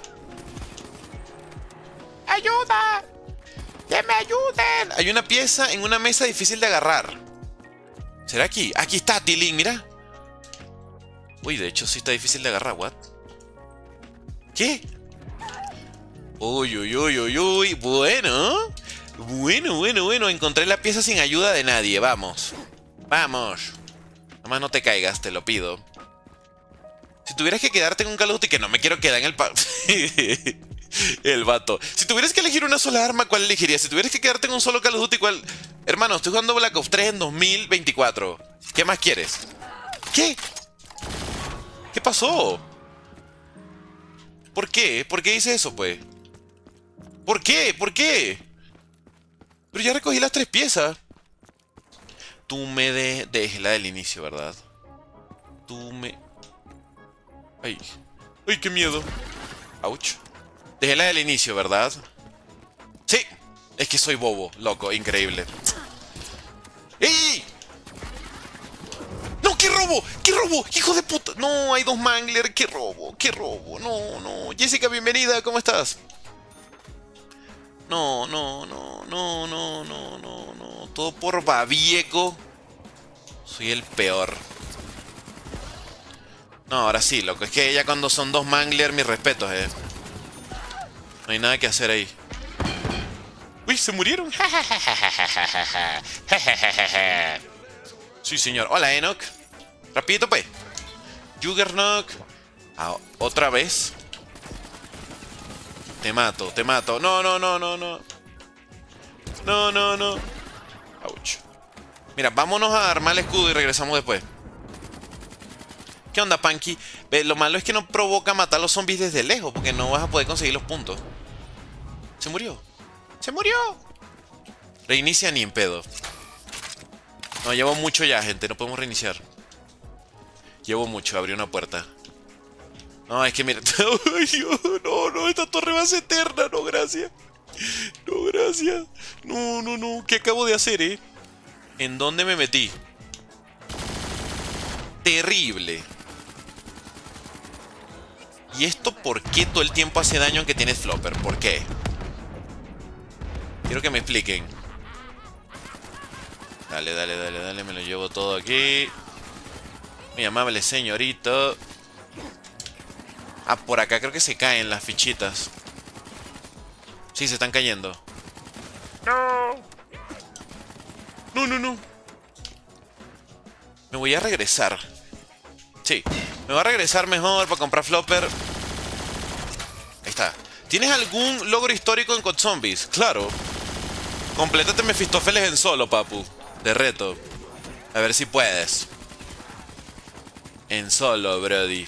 ¡Ayuda! ¡Que me ayuden! Hay una pieza en una mesa difícil de agarrar. ¿Será aquí? Aquí está, Tilín, mira. Uy, de hecho sí está difícil de agarrar, ¿what? ¿Qué? Uy, uy, uy, uy, uy. Bueno. Bueno, bueno, bueno. Encontré la pieza sin ayuda de nadie. Vamos. Vamos. Nomás no te caigas, te lo pido. Si tuvieras que quedarte en un Call of Duty, que no me quiero quedar en el... pa el vato. Si tuvieras que elegir una sola arma, ¿cuál elegirías? Si tuvieras que quedarte en un solo Call of Duty, ¿cuál? Hermano, estoy jugando Black Ops tres en dos mil veinticuatro. ¿Qué más quieres? ¿Qué? ¿Qué pasó? ¿Por qué? ¿Por qué hice eso, pues? ¿Por qué? ¿Por qué? Pero ya recogí las tres piezas. Tú me de... Dejé la del inicio, ¿verdad? Tú me... Ay. Ay, qué miedo. Ouch. Dejé la del inicio, ¿verdad? Sí. Es que soy bobo, loco, increíble. ¡Ey! ¡No, qué robo! ¡Qué robo! ¡Hijo de puta! No, hay dos Mangler. ¡Qué robo! ¡Qué robo! No, no. Jessica, bienvenida. ¿Cómo estás? No, no, no, no, no, no, no, no. Todo por babieco. Soy el peor. No, ahora sí, loco. Es que ya cuando son dos Mangler, mis respetos, eh. No hay nada que hacer ahí. Uy, se murieron. Sí, señor. Hola, Enoch. Rapidito, pues. Juggernaut. Ah, otra vez. Te mato, te mato. No, no, no, no, no. No, no, no. Ouch. Mira, vámonos a armar el escudo y regresamos después. ¿Qué onda, Punky? Ve, lo malo es que no provoca matar a los zombies desde lejos, porque no vas a poder conseguir los puntos. Se murió. ¡Se murió! Reinicia ni en pedo. No, llevo mucho ya, gente. No podemos reiniciar. Llevo mucho. Abrí una puerta. No, es que mira... Ay, Dios, no, no. Esta torre va a ser eterna. No, gracias. No, gracias. No, no, no. ¿Qué acabo de hacer, eh? ¿En dónde me metí? Terrible. ¿Y esto por qué todo el tiempo hace daño aunque tienes flopper? ¿Por qué? Quiero que me expliquen. Dale, dale, dale, dale. Me lo llevo todo aquí. Mi amable señorito. Ah, por acá creo que se caen las fichitas. Sí, se están cayendo. No. No, no, no. Me voy a regresar. Sí, me voy a regresar mejor para comprar flopper. Ahí está. ¿Tienes algún logro histórico en C O D Zombies? Claro. Complétate Mefistófeles en solo, papu. De reto. A ver si puedes. En solo, brody.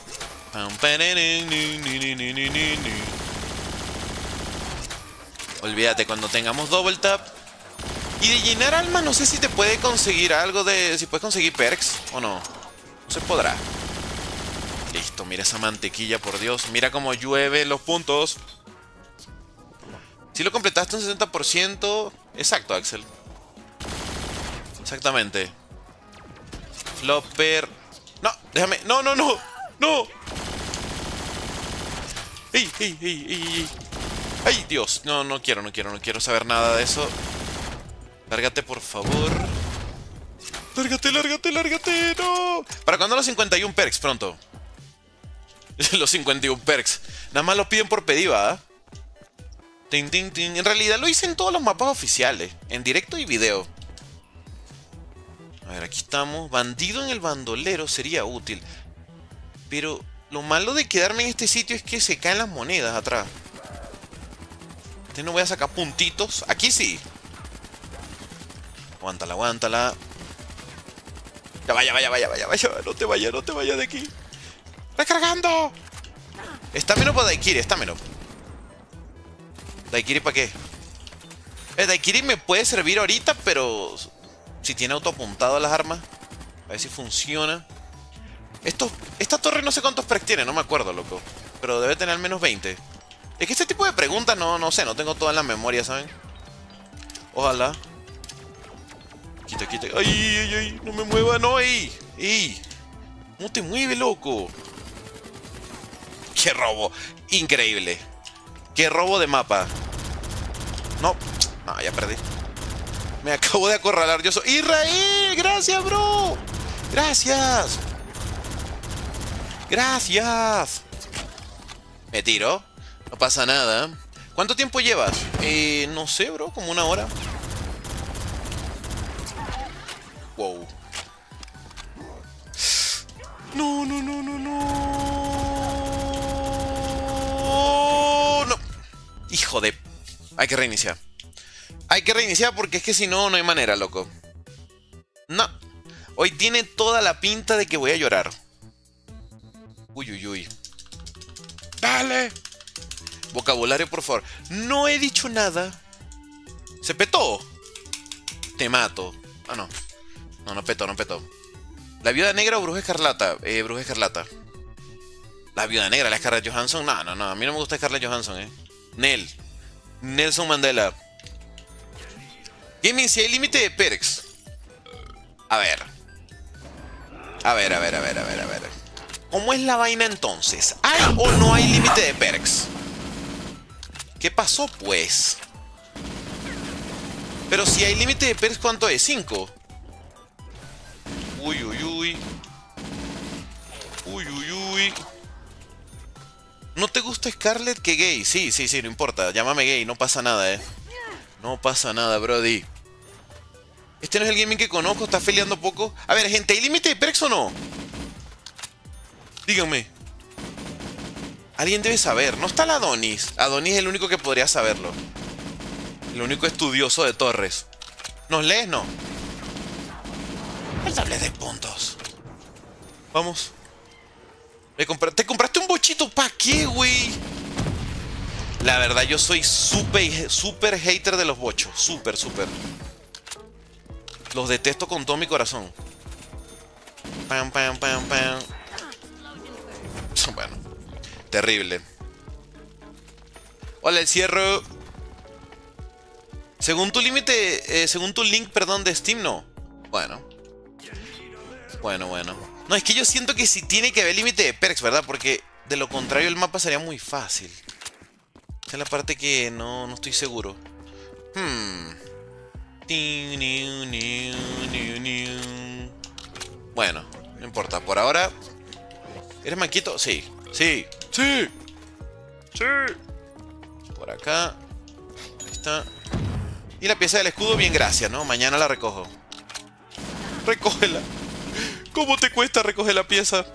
Olvídate, cuando tengamos double tap. Y de llenar almas, no sé si te puede conseguir algo de... Si puedes conseguir perks o no. No se podrá. Listo, mira esa mantequilla, por Dios. Mira cómo llueve los puntos. Si lo completaste un sesenta por ciento. Exacto, Axel. Exactamente. Flopper. No, déjame. No, no, no. No. ¡Ey, ey, ey, ey, ey! ¡Ay, Dios! No, no quiero, no quiero, no quiero saber nada de eso. Lárgate, por favor. Lárgate, lárgate, lárgate. ¡No! ¿Para cuándo los cincuenta y uno perks? Pronto. Los cincuenta y uno perks. Nada más lo piden por pedido, ¿ah? Tin, tin, tin. En realidad lo hice en todos los mapas oficiales. En directo y video. A ver, aquí estamos. Bandido en el bandolero sería útil. Pero lo malo de quedarme en este sitio es que se caen las monedas atrás. Entonces no voy a sacar puntitos. Aquí sí. Aguántala, aguántala. Ya vaya, vaya, vaya, vaya, vaya. No te vayas, no te vayas de aquí. ¡Recargando! Está menos para Daikiri, está menos. ¿Daiquiri para qué? El Daiquiri me puede servir ahorita, pero si tiene autoapuntado a las armas, a ver si funciona. Esto, esta torre no sé cuántos perks tiene, no me acuerdo, loco. Pero debe tener al menos veinte. Es que este tipo de preguntas no, no sé, no tengo toda en la memoria, ¿saben? Ojalá. Quita, quita. ¡Ay, ay, ay! ¡No me mueva! ¡No! ¡Ey! ¡Ey! ¿Cómo te mueve, loco? ¡Qué robo! Increíble. ¡Qué robo de mapa! No. No, ya perdí. Me acabo de acorralar. Yo soy... ¡Israel! ¡Gracias, bro! ¡Gracias! ¡Gracias! Me tiro. No pasa nada. ¿Cuánto tiempo llevas? Eh, no sé, bro. Como una hora. Wow. No, no, no, no, no. No. Hijo de... Hay que reiniciar. Hay que reiniciar porque es que si no, no hay manera, loco. No. Hoy tiene toda la pinta de que voy a llorar. Uy, uy, uy. Dale. Vocabulario, por favor. No he dicho nada. ¿Se petó? Te mato. Ah, no. No, no petó, no petó. ¿La viuda negra o bruja escarlata? Eh, bruja escarlata. La viuda negra, la Scarlett Johansson. No, no, no. A mí no me gusta Scarlett Johansson, eh. Nel. Nelson Mandela. Gaming, si hay límite de perks. A ver. A ver, a ver, a ver, a ver, a ver. ¿Cómo es la vaina entonces? ¿Hay o no hay límite de perks? ¿Qué pasó, pues? Pero si hay límite de perks, ¿cuánto es? ¿cinco? Uy, uy, uy. Uy, uy, uy. ¿No te gusta Scarlett? ¿Qué gay? Sí, sí, sí, no importa. Llámame gay, no pasa nada, eh. No pasa nada, brody. Este no es el gaming que conozco, está peleando poco. A ver, gente, ¿hay límite de perks o no? Díganme. Alguien debe saber. No está la Adonis. Adonis es el único que podría saberlo. El único estudioso de torres. ¿Nos lees? No. El doble de puntos. Vamos. ¿Te compraste un bochito? ¿Para qué, güey? La verdad, yo soy súper, súper hater de los bochos. Súper, súper. Los detesto con todo mi corazón. Pam, pam, pam, pam. Bueno. Terrible. Hola, el cierro. Según tu límite, eh, según tu link, perdón, de Steam, no. Bueno. Bueno, bueno. No, es que yo siento que sí tiene que haber límite de perks, ¿verdad? Porque de lo contrario el mapa sería muy fácil. Esa es la parte que no, no estoy seguro. Hmm. Bueno, no importa. Por ahora... ¿Eres manquito? Sí. Sí. Sí. Sí. Por acá. Ahí está. Y la pieza del escudo, bien, gracias, ¿no? Mañana la recojo. Recógela. ¿Cómo te cuesta recoger la pieza?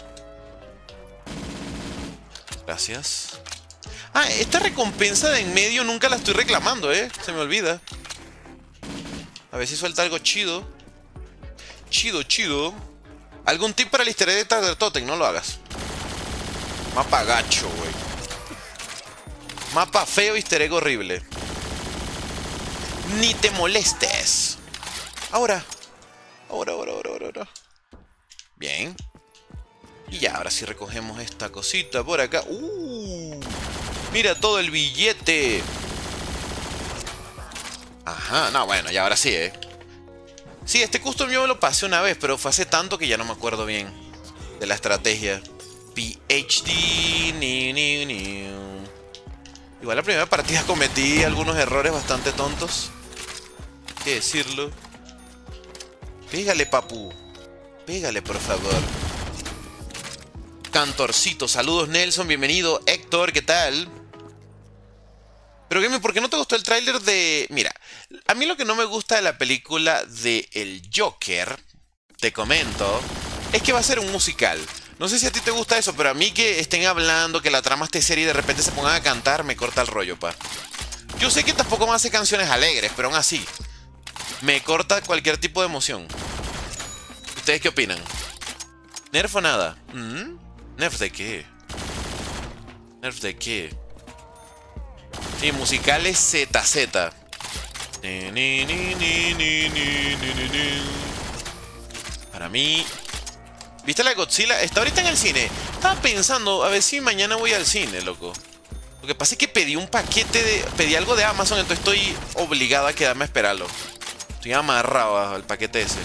Gracias. Ah, esta recompensa de en medio nunca la estoy reclamando, ¿eh? Se me olvida. A ver si suelta algo chido. Chido, chido. ¿Algún tip para el easter egg de Tartar Totem? No lo hagas. Mapa gacho, güey. Mapa feo, easter egg horrible. Ni te molestes. Ahora. Ahora, ahora, ahora, ahora, ahora. Bien. Y ya, ahora sí recogemos esta cosita por acá. ¡Uh! Mira todo el billete. Ajá, no, bueno, ya ahora sí, ¿eh? Sí, este custom yo me lo pasé una vez, pero fue hace tanto que ya no me acuerdo bien de la estrategia. P H D, ni, ni, ni. Igual la primera partida cometí algunos errores bastante tontos. Hay que decirlo. Pégale, papu. Pégale, por favor. Cantorcito, saludos Nelson, bienvenido. Héctor, ¿qué tal? Pero Game, ¿por qué no te gustó el tráiler de...? Mira, a mí lo que no me gusta de la película de El Joker, te comento, es que va a ser un musical. No sé si a ti te gusta eso, pero a mí que estén hablando, que la trama esté seria y de repente se pongan a cantar, me corta el rollo, pa. Yo sé que tampoco me hace canciones alegres, pero aún así, me corta cualquier tipo de emoción. ¿Ustedes qué opinan? ¿Nerf o nada? ¿Mm? ¿Nerf de qué? ¿Nerf de qué? Sí, musicales Z Z. Para mí. ¿Viste la de Godzilla? Está ahorita en el cine. Estaba pensando a ver si mañana voy al cine, loco. Lo que pasa es que pedí un paquete de... Pedí algo de Amazon, entonces estoy obligado a quedarme a esperarlo. Estoy amarrado al paquete ese.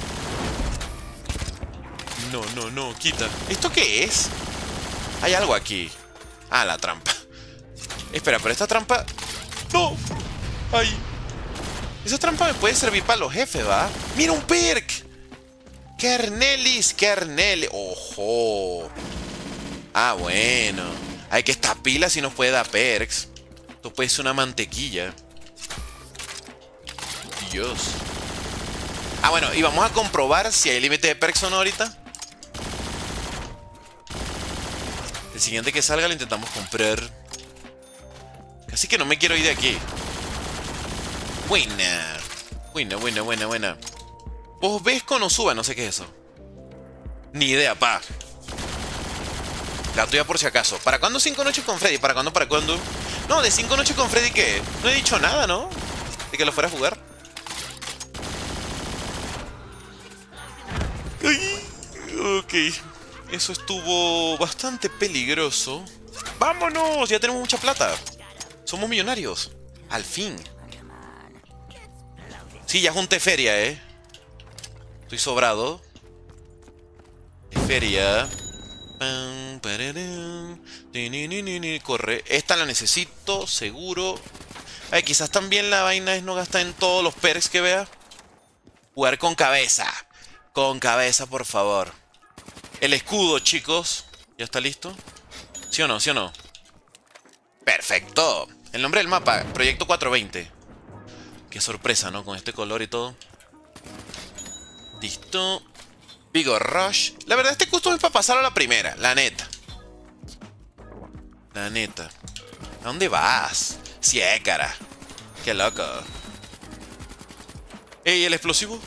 No, no, no, quita. ¿Esto qué es? Hay algo aquí. Ah, la trampa. Espera, pero esta trampa... ¡No! ¡Ay! Esa trampa me puede servir para los jefes, ¿va? ¡Mira un perk! Kernelis, Kernel. ¡Ojo! Ah, bueno. Hay que estar pila si nos puede dar perks. Esto puede ser una mantequilla. Dios. Ah, bueno, y vamos a comprobar si hay límite de perks o no ahorita. El siguiente que salga lo intentamos comprar. Casi que no me quiero ir de aquí. Buena. Buena, buena, buena, buena. ¿Vos ves con suba? No sé qué es eso. Ni idea, pa. La tuya por si acaso. ¿Para cuándo cinco noches con Freddy? ¿Para cuándo? ¿Para cuándo? No, de cinco noches con Freddy, ¿qué? No he dicho nada, ¿no? De que lo fuera a jugar. Ay, ok. Eso estuvo bastante peligroso. ¡Vámonos! Ya tenemos mucha plata. Somos millonarios. Al fin. Sí, ya junté feria, ¿eh? Estoy sobrado. Feria. Corre. Esta la necesito, seguro. Ay, quizás también la vaina es no gastar en todos los perks que vea. Jugar con cabeza. Con cabeza, por favor. El escudo, chicos. ¿Ya está listo? ¿Sí o no? ¿Sí o no? Perfecto. El nombre del mapa, Proyecto cuatrocientos veinte. Qué sorpresa, ¿no? Con este color y todo. Listo. Vigor Rush. La verdad, este custom es para pasarlo a la primera. La neta. La neta. ¿A dónde vas? Sí, cara. Qué loco. ¡Ey, el explosivo!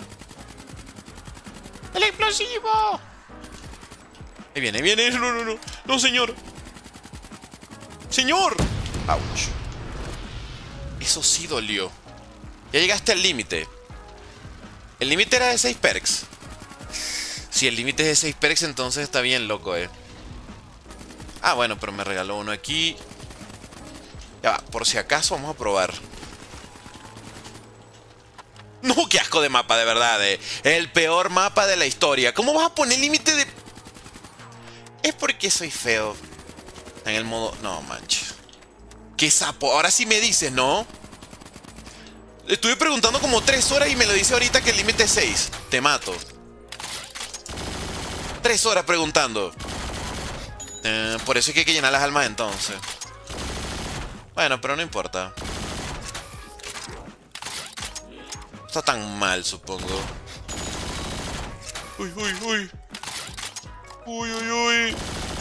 ¡El explosivo! Ahí viene, ahí viene. No, no, no. No, señor. ¡Señor! ¡Auch! Eso sí dolió. Ya llegaste al límite. El límite era de seis perks. Si el límite es de seis perks, entonces está bien loco, eh. Ah, bueno, pero me regaló uno aquí. Ya va, por si acaso vamos a probar. No, qué asco de mapa, de verdad, eh. El peor mapa de la historia. ¿Cómo vas a poner límite de...? Es porque soy feo. Está en el modo... No, manches. Qué sapo. Ahora sí me dices, ¿no? Le estuve preguntando como tres horas y me lo dice ahorita que el límite es seis. Te mato. Tres horas preguntando. Eh, por eso es que hay que llenar las almas entonces. Bueno, pero no importa. No está tan mal, supongo. Uy, uy, uy. Uy, uy, uy.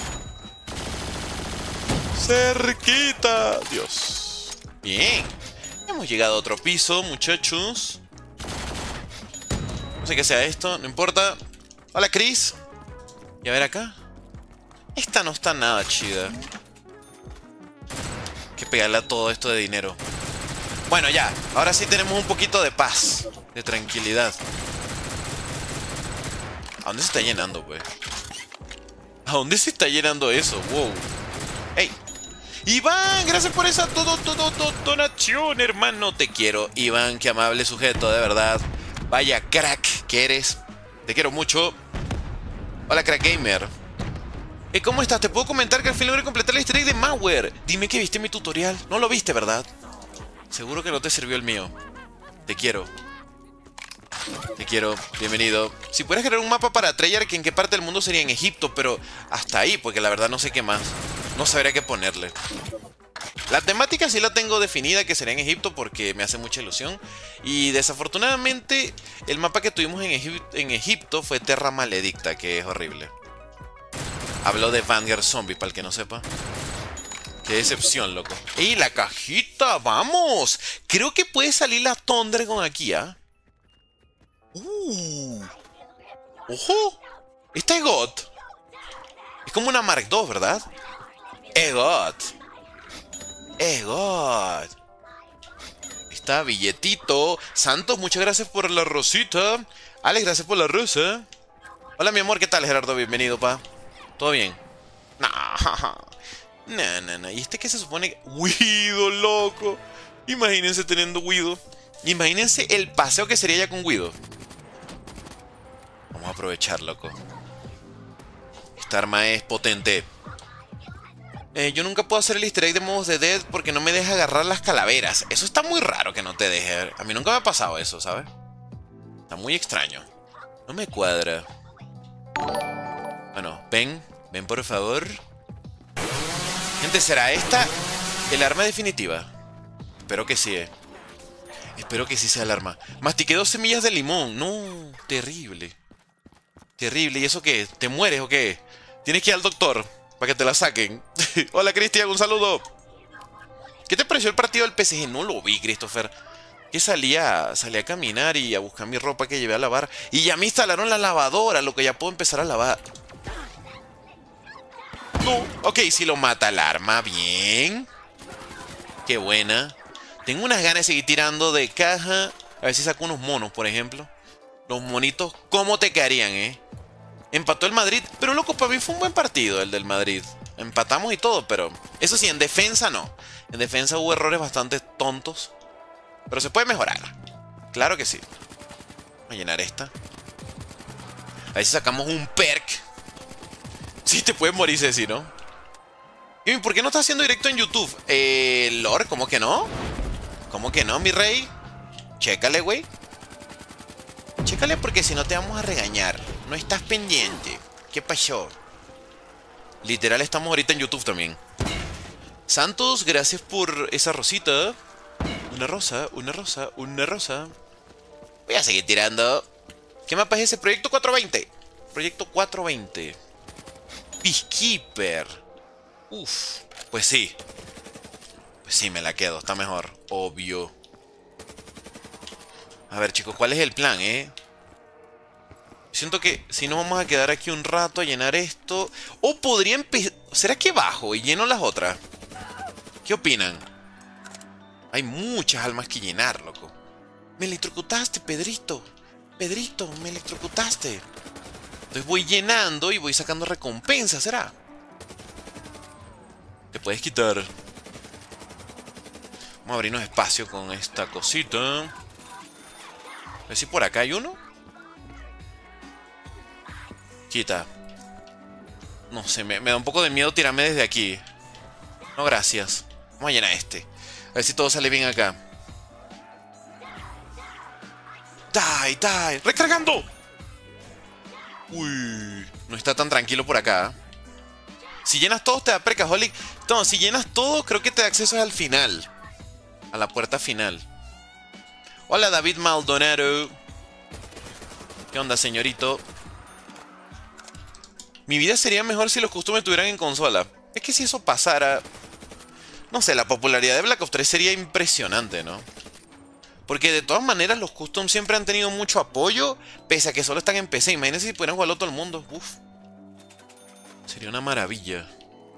Cerquita. Dios. Bien. Hemos llegado a otro piso, muchachos. No sé qué sea esto, no importa. Hola, Chris. Y a ver acá. Esta no está nada chida. Hay que pegarle a todo esto de dinero. Bueno, ya. Ahora sí tenemos un poquito de paz. De tranquilidad. ¿A dónde se está llenando, pues? ¿A dónde se está llenando eso? Wow. ¡Ey! Iván, gracias por esa todo, todo, todo, donación, hermano. Te quiero, Iván, qué amable sujeto, de verdad. Vaya crack que eres. Te quiero mucho. Hola, Crack Gamer. ¿Y cómo estás? Te puedo comentar que al fin logré completar el easter egg de Malware. Dime que viste mi tutorial. No lo viste, ¿verdad? Seguro que no te sirvió el mío. Te quiero. Te quiero, bienvenido. Si pudieras crear un mapa para Treyarch, ¿en qué parte del mundo sería? En Egipto, pero hasta ahí, porque la verdad no sé qué más. No sabría qué ponerle. La temática sí la tengo definida, que sería en Egipto, porque me hace mucha ilusión. Y desafortunadamente, el mapa que tuvimos en, Egip en Egipto fue Terra Maledicta, que es horrible. Hablo de Vanguard Zombie, para el que no sepa. Qué decepción, loco. ¡Ey, la cajita! ¡Vamos! Creo que puede salir la Thundergon aquí, ¿ah? ¿eh? ¡Uh! ¡Ojo! Esta es G O T. Es como una Mark dos, ¿verdad? Es G O T. ¡Eh, God! Está billetito. Santos, muchas gracias por la rosita. Alex, gracias por la rosa. Hola, mi amor, ¿qué tal, Gerardo? Bienvenido, pa. ¿Todo bien? No, no, no, no. ¿Y este qué se supone? Guido, loco. Imagínense teniendo Guido. Imagínense el paseo que sería ya con Guido. Vamos a aprovechar, loco. Esta arma es potente. Eh, yo nunca puedo hacer el easter egg de modos de Dead porque no me deja agarrar las calaveras. Eso está muy raro que no te deje. A mí nunca me ha pasado eso, ¿sabes? Está muy extraño. No me cuadra. Bueno, ven. Ven, por favor. Gente, ¿será esta el arma definitiva? Espero que sí, eh. Espero que sí sea el arma. Mastiqué dos semillas de limón. No, terrible. Terrible. ¿Y eso qué? ¿Te mueres o qué? Tienes que ir al doctor para que te la saquen. Hola, Cristian, un saludo. ¿Qué te pareció el partido del P S G? No lo vi, Christopher. Que salía, salía a caminar y a buscar mi ropa que llevé a lavar. Y ya me instalaron la lavadora, lo que ya puedo empezar a lavar. No. Ok, si lo mata el arma, bien. Qué buena. Tengo unas ganas de seguir tirando de caja. A ver si saco unos monos, por ejemplo. Los monitos, ¿cómo te quedarían, eh? Empató el Madrid. Pero, loco, para mí fue un buen partido el del Madrid. Empatamos y todo, pero... Eso sí, en defensa no. En defensa hubo errores bastante tontos. Pero se puede mejorar. Claro que sí. Voy a llenar esta. A ver si sacamos un perk. Sí, te puedes morir, Ceci, ¿no? ¿Y por qué no estás haciendo directo en YouTube? Eh, Lord, ¿cómo que no? ¿Cómo que no, mi rey? Chécale, güey. Chécale porque si no te vamos a regañar. No estás pendiente. ¿Qué pasó? Literal, estamos ahorita en YouTube también. Santos, gracias por esa rosita. Una rosa, una rosa, una rosa. Voy a seguir tirando. ¿Qué mapa es ese? Proyecto cuatrocientos veinte. Proyecto cuatrocientos veinte. Peacekeeper. Uf, pues sí. Pues sí, me la quedo, está mejor. Obvio. A ver, chicos, ¿cuál es el plan, eh? Siento que si nos vamos a quedar aquí un rato a llenar esto. O podría empezar... ¿Será que bajo y lleno las otras? ¿Qué opinan? Hay muchas almas que llenar, loco. Me electrocutaste, Pedrito. Pedrito, me electrocutaste. Entonces voy llenando y voy sacando recompensas, ¿será? Te puedes quitar. Vamos a abrirnos espacio con esta cosita. A ver si por acá hay uno. Quita. No sé, me, me da un poco de miedo tirarme desde aquí. No, gracias. Vamos a llenar este. A ver si todo sale bien acá. ¡Die, die! ¡Recargando! Uy, no está tan tranquilo por acá. Si llenas todo te da precaholic. No, si llenas todo creo que te da acceso al final. A la puerta final. Hola, David Maldonado. ¿Qué onda, señorito? Mi vida sería mejor si los custom estuvieran en consola. Es que si eso pasara... No sé, la popularidad de Black Ops tres sería impresionante, ¿no? Porque de todas maneras los custom siempre han tenido mucho apoyo, pese a que solo están en P C. Imagínense si pudieran jugarlo todo el mundo. Uf. Sería una maravilla.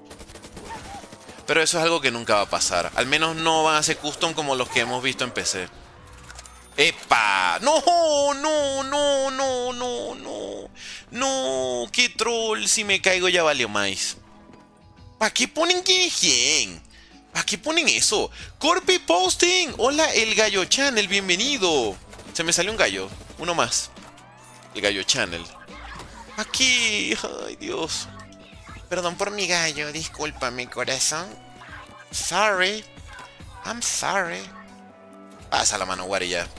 Pero eso es algo que nunca va a pasar. Al menos no van a ser custom como los que hemos visto en P C. ¡Epa! ¡No! ¡No! ¡No! ¡No! ¡No! ¡No! ¡No! ¡Qué troll! Si me caigo ya valió más. ¿Para qué ponen quién? ¿Para qué ponen eso? Corpi Posting. Hola, el Gallo Channel. Bienvenido. Se me salió un gallo. Uno más. El Gallo Channel. Aquí. Ay, Dios. Perdón por mi gallo. Discúlpame, corazón. Sorry. I'm sorry. Pasa la mano, Wari, ya.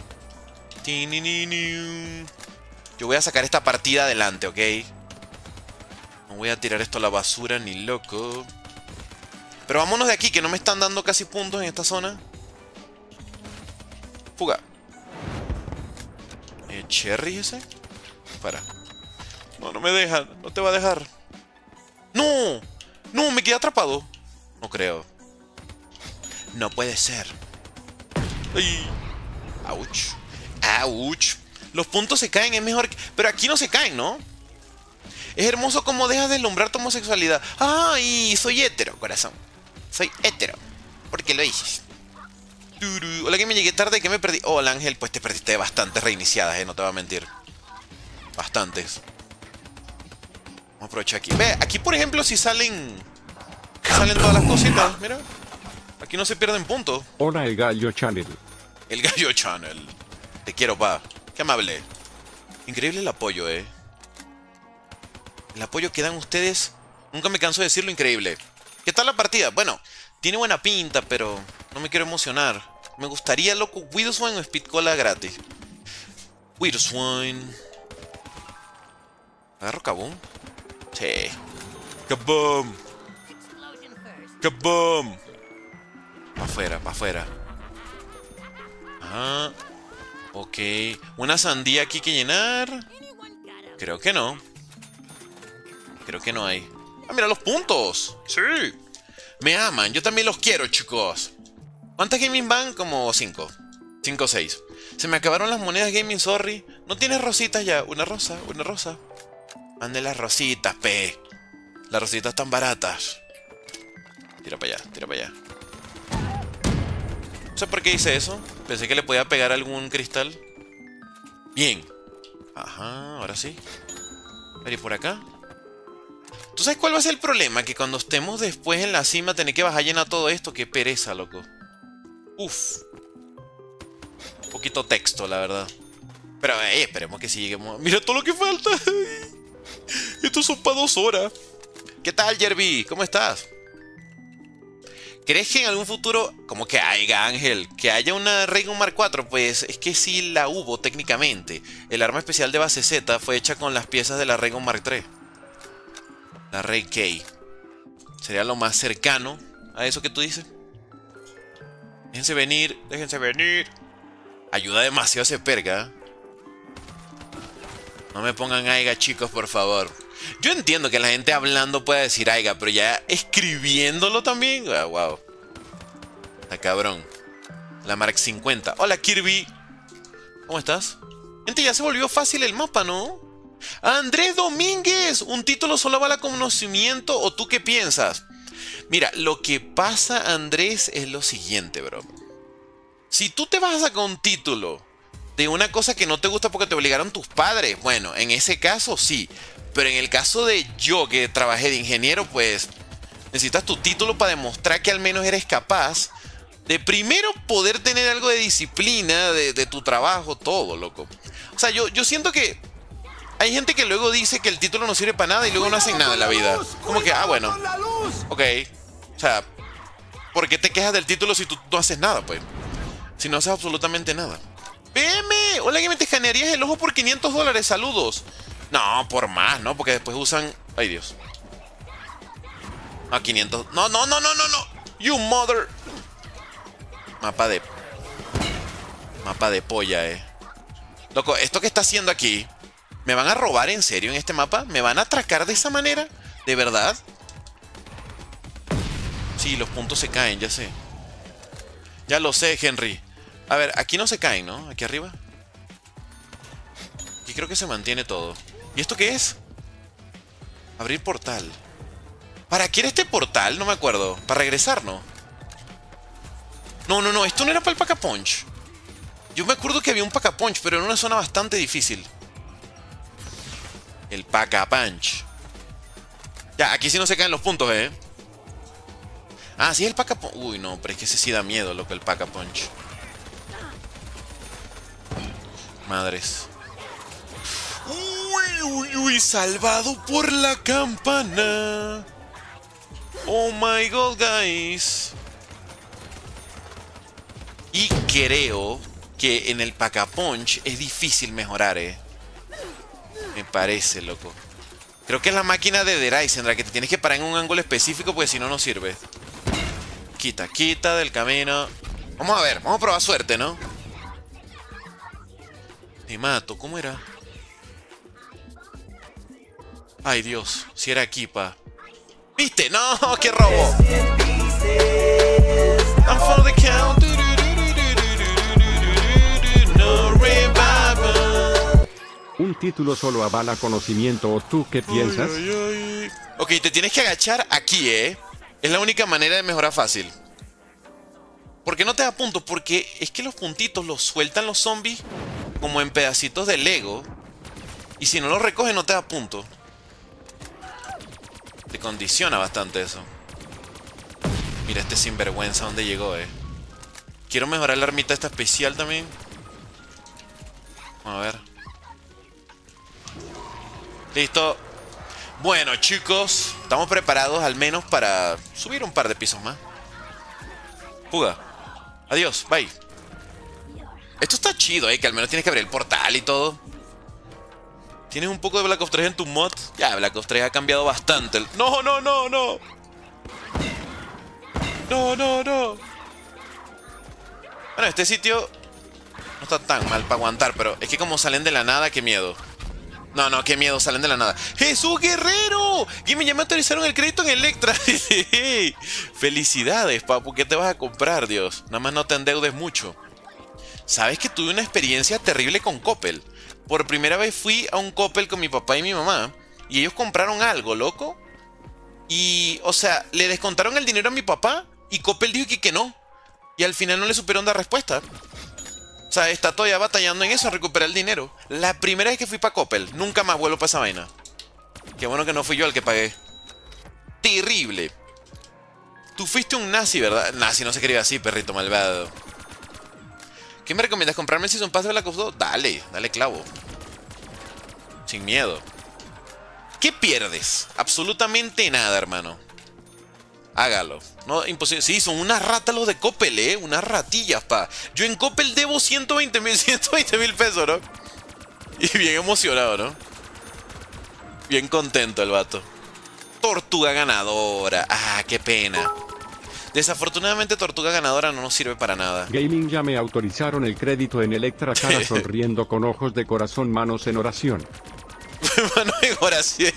Yo voy a sacar esta partida adelante, ¿ok? No voy a tirar esto a la basura ni loco. Pero vámonos de aquí, que no me están dando casi puntos en esta zona. Fuga. ¿Eh, ¿Cherry ese? Para. No, no me deja. No te va a dejar. ¡No! ¡No! Me quedé atrapado. No creo. No puede ser. ¡Ay! ¡Auch! ¡Auch! Los puntos se caen, es mejor que... Pero aquí no se caen, ¿no? Es hermoso cómo dejas de deslumbrar tu homosexualidad. ¡Ay! Soy hétero, corazón. Soy hétero. porque lo hice. Turu. Hola, que me llegué tarde, que me perdí. Hola, Ángel, pues te perdiste bastantes reiniciadas, eh, no te voy a mentir. Bastantes. Vamos a aprovechar aquí. Ve, aquí por ejemplo si salen... Salen todas las cositas, mira. Aquí no se pierden puntos. Hola el Gallo Channel. El Gallo Channel. Te quiero, pa. Qué amable. Increíble el apoyo, eh. El apoyo que dan ustedes. Nunca me canso de decirlo, increíble. ¿Qué tal la partida? Bueno, tiene buena pinta, pero no me quiero emocionar. Me gustaría, loco, Widowswine o Speed Cola gratis. Widowswine. ¿Agarro Kaboom? Sí. Kaboom. Kaboom. Pa' afuera, pa' afuera. Ajá. Ok. ¿Una sandía aquí que llenar? Creo que no. Creo que no hay. Ah, mira los puntos. Sí. Me aman. Yo también los quiero, chicos. ¿Cuántas gaming van? Como cinco. cinco o seis. Se me acabaron las monedas gaming, sorry. ¿No tienes rositas ya? Una rosa, una rosa. Mande las rositas, pe. Las rositas están baratas. Tira para allá, tira para allá. No sé por qué hice eso. Pensé que le podía pegar algún cristal. Bien. Ajá, ahora sí. A ver, ¿y por acá? ¿Tú sabes cuál va a ser el problema? Que cuando estemos después en la cima tener que bajar llena todo esto. Qué pereza, loco. Uf. Un poquito texto, la verdad. Pero, eh, esperemos que sí lleguemos. Mira todo lo que falta. Esto son para dos horas. ¿Qué tal, Jerby? ¿Cómo estás? ¿Crees que en algún futuro, como que haya, Ángel, que haya una Raygun Mark cuatro? Pues es que sí la hubo técnicamente. El arma especial de base Z fue hecha con las piezas de la Raygun Mark tres. La Ray K. Sería lo más cercano a eso que tú dices. Déjense venir, déjense venir. Ayuda demasiado ese perga. No me pongan Aiga, chicos, por favor. Yo entiendo que la gente hablando pueda decir Aiga, pero ya escribiéndolo también. Wow, wow. Está cabrón. La Mark cincuenta. Hola, Kirby. ¿Cómo estás? Gente, ya se volvió fácil el mapa, ¿no? Andrés Domínguez. ¿Un título solo vale conocimiento o tú qué piensas? Mira, lo que pasa, Andrés, es lo siguiente, bro. Si tú te vas a sacar un título de una cosa que no te gusta porque te obligaron tus padres, bueno, en ese caso sí. Pero en el caso de yo, que trabajé de ingeniero, pues necesitas tu título para demostrar que al menos eres capaz de primero poder tener algo de disciplina, de, de tu trabajo, todo, loco. O sea, yo, yo siento que hay gente que luego dice que el título no sirve para nada y luego no hacen nada en la vida. Como que, ah, bueno, ok. O sea, ¿por qué te quejas del título si tú no haces nada, pues? Si no haces absolutamente nada. P M, hola, que me te escanearías el ojo por quinientos dólares, saludos. No, por más, ¿no? Porque después usan... Ay, Dios. A quinientos... No, no, no, no, no, no. You mother... Mapa de... Mapa de polla, eh. Loco, ¿esto que está haciendo aquí? ¿Me van a robar en serio en este mapa? ¿Me van a atracar de esa manera? ¿De verdad? Sí, los puntos se caen, ya sé. Ya lo sé, Henry. A ver, aquí no se caen, ¿no? Aquí arriba. Aquí creo que se mantiene todo. ¿Y esto qué es? Abrir portal. ¿Para qué era este portal? No me acuerdo. ¿Para regresar, no? No, no, no. Esto no era para el Pack-a-Punch. Yo me acuerdo que había un Pack-a-Punch, pero en una zona bastante difícil. El Pack-a-Punch. Ya, aquí sí no se caen los puntos, ¿eh? Ah, sí es el Pack-a-Punch. Uy, no, pero es que ese sí da miedo, loco, el Pack-a-Punch. Madres. Uy, uy, uy, salvado por la campana. Oh my god, guys. Y creo que en el Pack-a-Punch es difícil mejorar, eh. Me parece, loco. Creo que es la máquina de Derice, la que te tienes que parar en un ángulo específico, porque si no, no sirve. Quita, quita del camino. Vamos a ver, vamos a probar suerte, ¿no? Me mato, ¿cómo era? Ay, Dios, si era aquí, pa. ¿Viste? ¡No! ¡Qué robo! I'm for the count. No revival. Un título solo avala conocimiento, ¿o tú qué piensas? Ay, ay, ay. Ok, te tienes que agachar aquí, ¿eh? Es la única manera de mejorar fácil. ¿Por qué no te da puntos? Porque es que los puntitos los sueltan los zombies como en pedacitos de Lego. Y si no los recoges no te da puntos. Te condiciona bastante eso. Mira este sinvergüenza donde llegó, eh. Quiero mejorar la armita esta especial también. Vamos a ver. Listo. Bueno, chicos, estamos preparados al menos para subir un par de pisos más. Fuga. Adiós, bye. Esto está chido, eh, que al menos tienes que abrir el portal y todo. ¿Tienes un poco de Black Ops tres en tu mod? Ya, Black Ops tres ha cambiado bastante. No, no, no, no. No, no, no. Bueno, este sitio no está tan mal para aguantar, pero es que como salen de la nada, qué miedo. No, no, qué miedo, salen de la nada. ¡Jesús Guerrero! Y me ya me autorizaron el crédito en Electra. Felicidades, papu. ¿Qué te vas a comprar, Dios? Nada más no te endeudes mucho. ¿Sabes que tuve una experiencia terrible con Coppel? Por primera vez fui a un Coppel con mi papá y mi mamá. Y ellos compraron algo, loco. Y, o sea, le descontaron el dinero a mi papá. Y Coppel dijo que, que no. Y al final no le supieron dar respuesta. O sea, está todavía batallando en eso, a recuperar el dinero. La primera vez que fui para Coppel, nunca más vuelvo para esa vaina. Qué bueno que no fui yo el que pagué. Terrible. Tú fuiste un nazi, ¿verdad? Nazi no se escribe así, perrito malvado. ¿Qué me recomiendas? ¿Comprarme el Season Pass de Black Ops dos? Dale, dale clavo. Sin miedo. ¿Qué pierdes? Absolutamente nada, hermano. Hágalo. No, imposible. Sí, son unas ratas los de Coppel, ¿eh? Unas ratillas, pa. Yo en Coppel debo ciento veinte mil, ciento veinte mil pesos, ¿no? Y bien emocionado, ¿no? Bien contento el vato. Tortuga ganadora. Ah, qué pena. Desafortunadamente Tortuga ganadora no nos sirve para nada. Gaming ya me autorizaron el crédito en Electra, cara sonriendo con ojos de corazón, manos en oración. Manos en oración.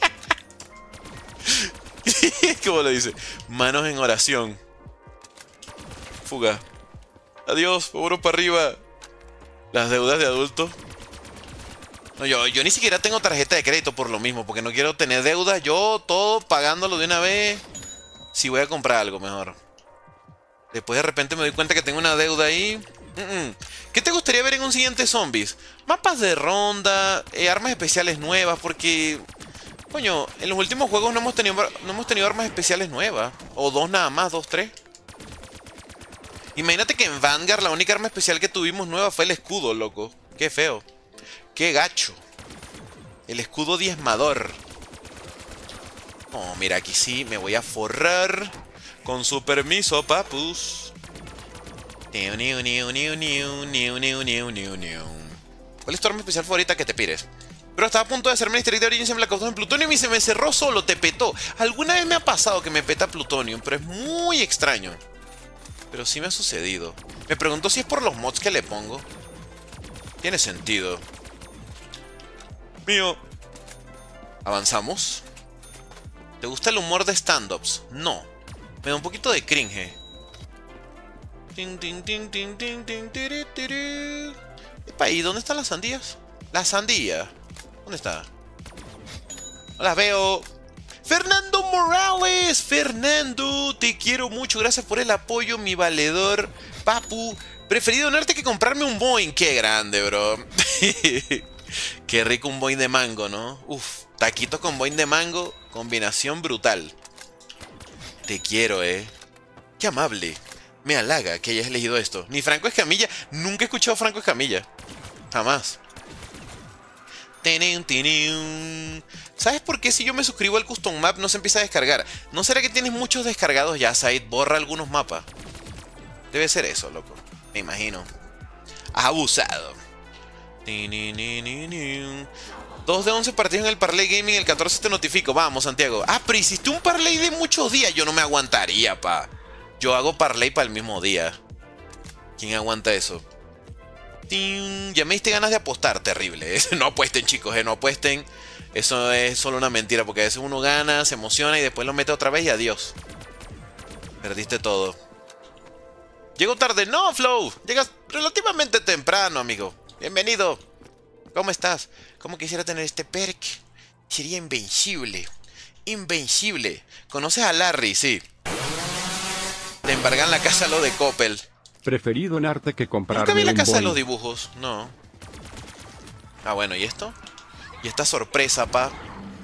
¿Cómo lo dice? Manos en oración. Fuga. Adiós, pobro para arriba. Las deudas de adulto. No, yo, yo ni siquiera tengo tarjeta de crédito por lo mismo, porque no quiero tener deudas. Yo todo pagándolo de una vez. Si voy a comprar algo mejor. Después de repente me doy cuenta que tengo una deuda ahí. Mm-mm. ¿Qué te gustaría ver en un siguiente Zombies? Mapas de ronda, eh, armas especiales nuevas, porque... Coño, en los últimos juegos no hemos tenido, no hemos tenido armas especiales nuevas. O dos nada más, dos, tres. Imagínate que en Vanguard la única arma especial que tuvimos nueva fue el escudo, loco. Qué feo. Qué gacho. El escudo diezmador. Oh, mira, aquí sí me voy a forrar. Con su permiso, papus. ¿Cuál es tu arma especial favorita que te pires? Pero estaba a punto de hacerme Mystery de Origins en Black Ops dos en Plutonium y se me cerró solo, te petó. Alguna vez me ha pasado que me peta Plutonium, pero es muy extraño. Pero sí me ha sucedido. Me pregunto si es por los mods que le pongo. Tiene sentido. Mío. ¿Avanzamos? ¿Te gusta el humor de stand-ups? No. Me da un poquito de cringe. Epa, ¿y dónde están las sandías? La sandía. ¿Dónde está? No las veo. Fernando Morales. Fernando, te quiero mucho. Gracias por el apoyo, mi valedor. Papu, preferí donarte que comprarme un Boeing. Qué grande, bro. Qué rico un Boeing de mango, ¿no? Uf, taquitos con Boeing de mango. Combinación brutal. Te quiero, eh. Qué amable. Me halaga que hayas elegido esto. Ni Franco Escamilla. Nunca he escuchado a Franco Escamilla. Jamás. ¿Sabes por qué si yo me suscribo al Custom Map no se empieza a descargar? ¿No será que tienes muchos descargados ya, Said? Borra algunos mapas. Debe ser eso, loco. Me imagino. Abusado. dos de once partidos en el Parlay Gaming. El catorce te notifico. Vamos, Santiago. Ah, pero hiciste un Parlay de muchos días. Yo no me aguantaría, pa. Yo hago Parlay para el mismo día. ¿Quién aguanta eso? Ya me diste ganas de apostar, terrible. No apuesten, chicos, eh, no apuesten. Eso es solo una mentira, porque a veces uno gana, se emociona y después lo mete otra vez y adiós. Perdiste todo. Llego tarde. No, Flow. Llegas relativamente temprano, amigo. Bienvenido. ¿Cómo estás? ¿Cómo quisiera tener este perk? Sería invencible. Invencible. ¿Conoces a Larry? Sí. Le embargan la casa a lo de Coppel. Preferido en arte que comprarme Nunca vi la un casa de boli. los dibujos, no. Ah, bueno, ¿y esto? Y esta sorpresa, pa.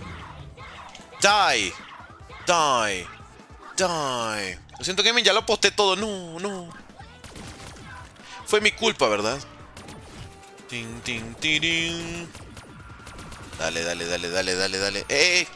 Die. Die. Die. Lo siento, Gaming, ya lo posté todo. No, no. Fue mi culpa, ¿verdad? Tin, tin, tirin. Dale, dale, dale, dale, dale, dale. ¡Eh!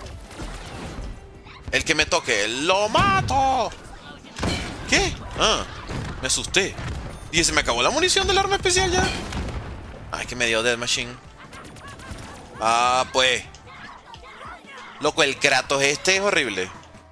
El que me toque, ¡lo mato! ¿Qué? Ah, me asusté. Y se me acabó la munición del arma especial ya. Ay, que me dio Death Machine. Ah, pues. Loco, el Kratos este es horrible.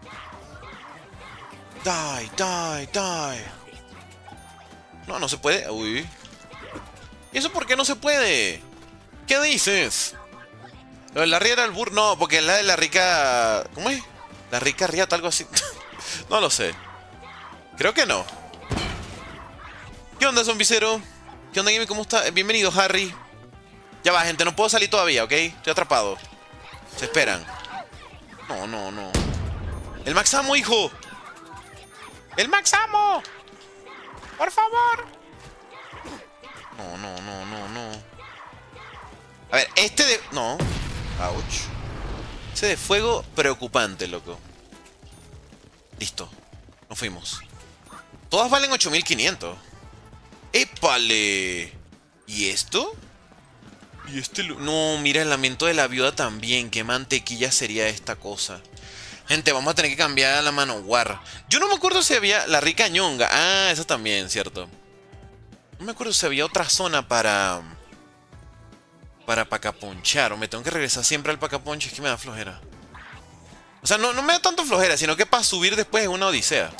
Die, die, die. No, no se puede. Uy. ¿Y eso por qué no se puede? ¿Qué dices? Lo de la riera del burro. No, porque es la de la rica. ¿Cómo es? La rica riata, algo así. No lo sé. Creo que no. ¿Qué onda, zombicero? ¿Qué onda, Gaming? ¿Cómo está? Bienvenido, Harry. Ya va, gente, no puedo salir todavía, ¿ok? Estoy atrapado. Se esperan. No, no, no. ¡El Maxamo, hijo! ¡El Maxamo! ¡Por favor! No, no, no, no, no. A ver, este de... No. Ouch. Ese de fuego preocupante, loco. Listo. Nos fuimos. Todas valen ocho mil quinientos. ¡Épale! ¿Y esto? ¿Y este? No, mira, el lamento de la viuda también. ¿Qué mantequilla sería esta cosa? Gente, vamos a tener que cambiar a la Manowar. Yo no me acuerdo si había la rica ñonga. Ah, esa también, cierto. No me acuerdo si había otra zona para... Para pacaponchar. O me tengo que regresar siempre al pacaponche. Es que me da flojera. O sea, no, no me da tanto flojera, sino que para subir después es una odisea.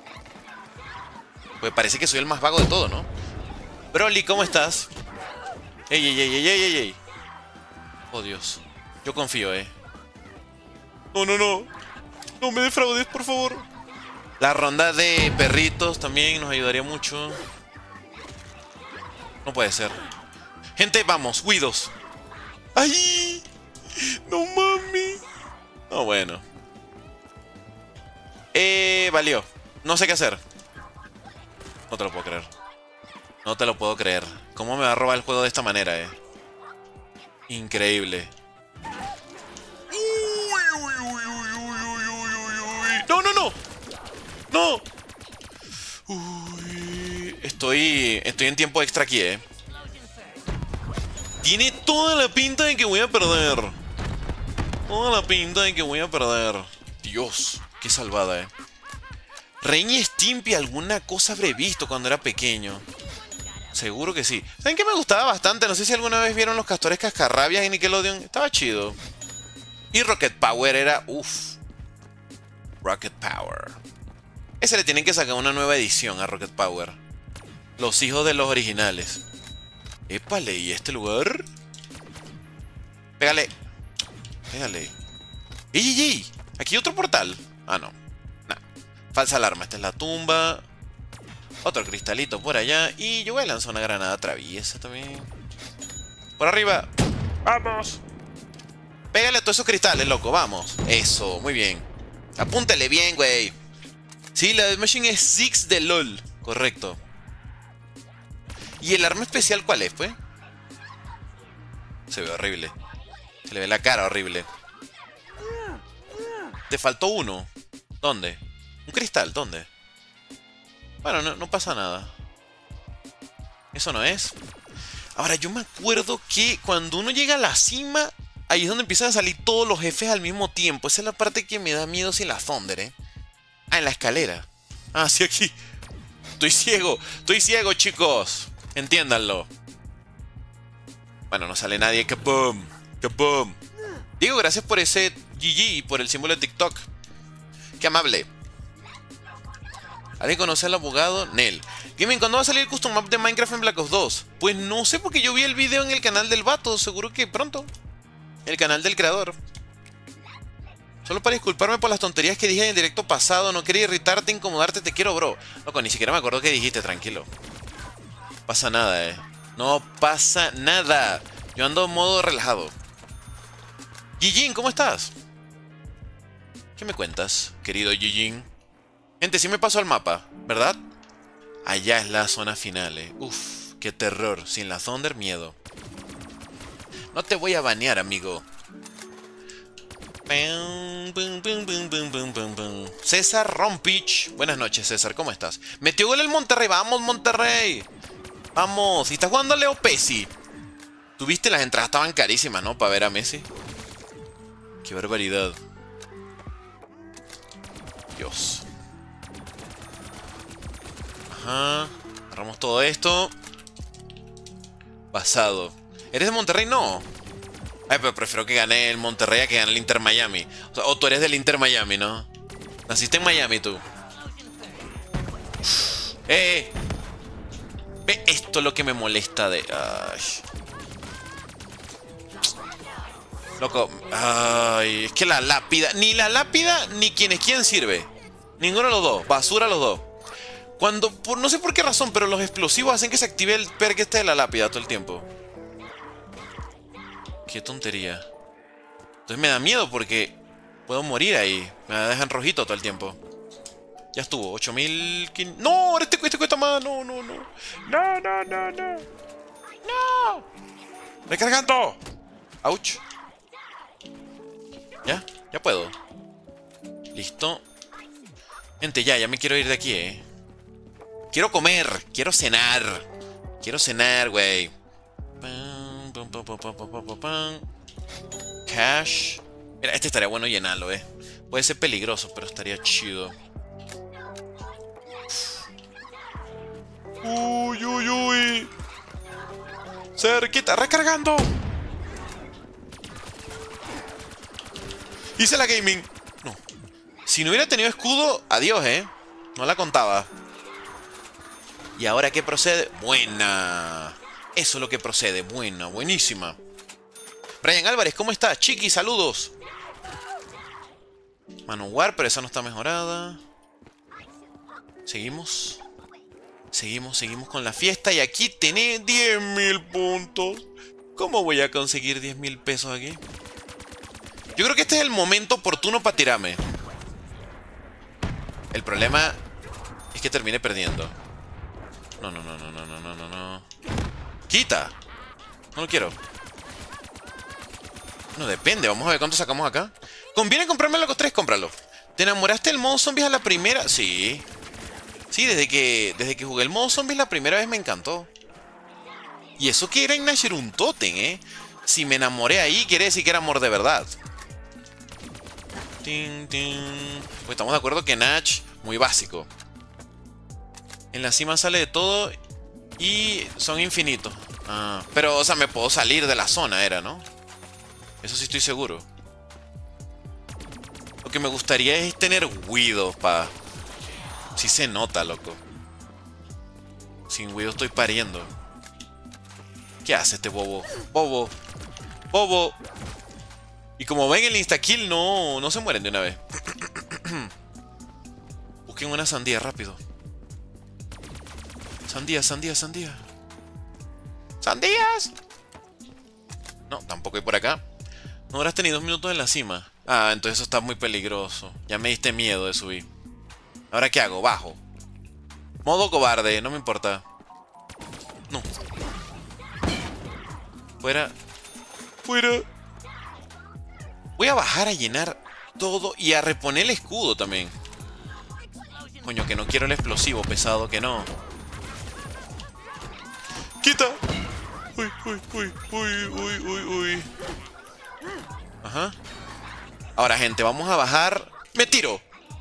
Pues parece que soy el más vago de todo, ¿no? Broly, ¿cómo estás? Ey, ey, ey, ey, ey, ey, ey. Oh, Dios. Yo confío, eh. No, no, no. No me defraudes, por favor. La ronda de perritos también nos ayudaría mucho. No puede ser. Gente, vamos, Guidos. ¡Ay! No mami. No, bueno. Eh, valió. No sé qué hacer. No te lo puedo creer. No te lo puedo creer. ¿Cómo me va a robar el juego de esta manera, eh? Increíble. No, no, no. No. Uy, estoy, estoy en tiempo extra aquí, eh. Tiene toda la pinta de que voy a perder. Toda la pinta de que voy a perder. Dios, qué salvada, eh. Ren y Stimpy, alguna cosa habré visto cuando era pequeño. Seguro que sí. ¿Saben qué me gustaba bastante? No sé si alguna vez vieron los Castores Cascarrabias en Nickelodeon. Estaba chido. Y Rocket Power era... Uff. Rocket Power. Ese le tienen que sacar una nueva edición a Rocket Power. Los hijos de los originales. Épale, ¿y este lugar? Pégale. Pégale. ¡Ey, ey, ey! ¿Aquí hay otro portal? Ah, no. Nah. Falsa alarma. Esta es la tumba. Otro cristalito por allá. Y yo voy a lanzar una granada traviesa también. Por arriba. ¡Vamos! Pégale a todos esos cristales, loco. Vamos. Eso, muy bien. Apúntale bien, güey. Sí, la Death Machine es Six de LOL. Correcto. ¿Y el arma especial cuál es, pues? Se ve horrible. Se le ve la cara horrible. Te faltó uno. ¿Dónde? Un cristal, ¿dónde? Bueno, no, no pasa nada. Eso no es. Ahora, yo me acuerdo que cuando uno llega a la cima, ahí es donde empiezan a salir todos los jefes al mismo tiempo. Esa es la parte que me da miedo sin la Thunder, ¿eh? Ah, en la escalera. Ah, sí, aquí. Estoy ciego. Estoy ciego, chicos. Entiéndanlo. Bueno, no sale nadie. ¡Kapum! ¡Kapum! Diego, gracias por ese G G y por el símbolo de TikTok. ¡Qué amable! ¿Alguien conoce al abogado? Nel. Gaming, ¿cuándo va a salir el custom map de Minecraft en Black Ops dos? Pues no sé, porque yo vi el video en el canal del vato. Seguro que pronto. El canal del creador. Solo para disculparme por las tonterías que dije en el directo pasado. No quería irritarte, incomodarte. Te quiero, bro. Loco, ni siquiera me acuerdo qué dijiste. Tranquilo. No pasa nada, eh. No pasa nada. Yo ando en modo relajado. Gijin, ¿cómo estás? ¿Qué me cuentas, querido Gijin? Gente, sí me pasó al mapa, ¿verdad? Allá es la zona final, eh. Uf, qué terror. Sin la Thunder, miedo. No te voy a banear, amigo. César Rompich. Buenas noches, César, ¿cómo estás? Metió gol el Monterrey. Vamos, Monterrey. Vamos. Y estás jugando a Leo Pesci. Tuviste, las entradas estaban carísimas, ¿no? Para ver a Messi. Qué barbaridad. Dios. Ajá. Agarramos todo esto. Basado. ¿Eres de Monterrey? No. Ay, pero prefiero que gane el Monterrey a que gane el Inter Miami. O sea, o tú eres del Inter Miami, ¿no? Naciste en Miami, tú. ¡Eh! Ve, esto es lo que me molesta de... Ay. Loco. Ay, es que la lápida... Ni la lápida, ni quien es quien sirve. Ninguno de los dos. Basura los dos. Cuando... Por, no sé por qué razón, pero los explosivos hacen que se active el perk este de la lápida todo el tiempo. Qué tontería. Entonces me da miedo porque puedo morir ahí. Me dejan rojito todo el tiempo. Ya estuvo, ocho mil... ¡No! Ahora este, este cuesta más. No, no, no. No, no, no, no. ¡No! ¡Recargando! ¡Auch! ¿Ya? Ya puedo. Listo. Gente, ya, ya me quiero ir de aquí, eh. Quiero comer. Quiero cenar. Quiero cenar, güey. Cash. Mira, este estaría bueno llenarlo, eh. Puede ser peligroso, pero estaría chido. Uy, uy, uy. Cerquita, recargando. Hice la gaming. No. Si no hubiera tenido escudo, adiós, eh. No la contaba. ¿Y ahora qué procede? Buena. Eso es lo que procede. Buena, buenísima. Brian Álvarez, ¿cómo estás? Chiqui, saludos. Manowar, pero esa no está mejorada. Seguimos. Seguimos, seguimos con la fiesta. Y aquí tenés diez mil puntos. ¿Cómo voy a conseguir diez mil pesos aquí? Yo creo que este es el momento oportuno para tirarme. El problema es que termine perdiendo. No, no, no, no, no, no, no, no, no. ¡Quita! No lo quiero. No, depende. Vamos a ver cuánto sacamos acá. ¿Conviene comprarme los tres? Cómpralo. ¿Te enamoraste del modo zombies a la primera? Sí. Sí, desde que, desde que jugué el modo zombies la primera vez me encantó. Y eso que era Ignacio un tótem, ¿eh? Si me enamoré ahí, quiere decir que era amor de verdad. Tin, tin. Pues estamos de acuerdo que Nach, muy básico. En la cima sale de todo y son infinitos. Ah, pero, o sea, me puedo salir de la zona, era, ¿no? Eso sí estoy seguro. Lo que me gustaría es tener Widow, pa. Sí se nota, loco. Sin Widow estoy pariendo. ¿Qué hace este bobo? Bobo. Bobo. Y como ven, el instakill no, no se mueren de una vez. Busquen una sandía rápido. Sandía, sandía, sandía. ¡Sandías! No, tampoco hay por acá. No habrás tenido dos minutos en la cima. Ah, entonces eso está muy peligroso. Ya me diste miedo de subir. ¿Ahora qué hago? Bajo. Modo cobarde, no me importa. No. Fuera. Fuera. Voy a bajar a llenar todo y a reponer el escudo también. Coño, que no quiero el explosivo pesado, que no. ¡Quita! Uy, uy, uy, uy, uy, uy, uy. Ajá. Ahora, gente, vamos a bajar. ¡Me tiro!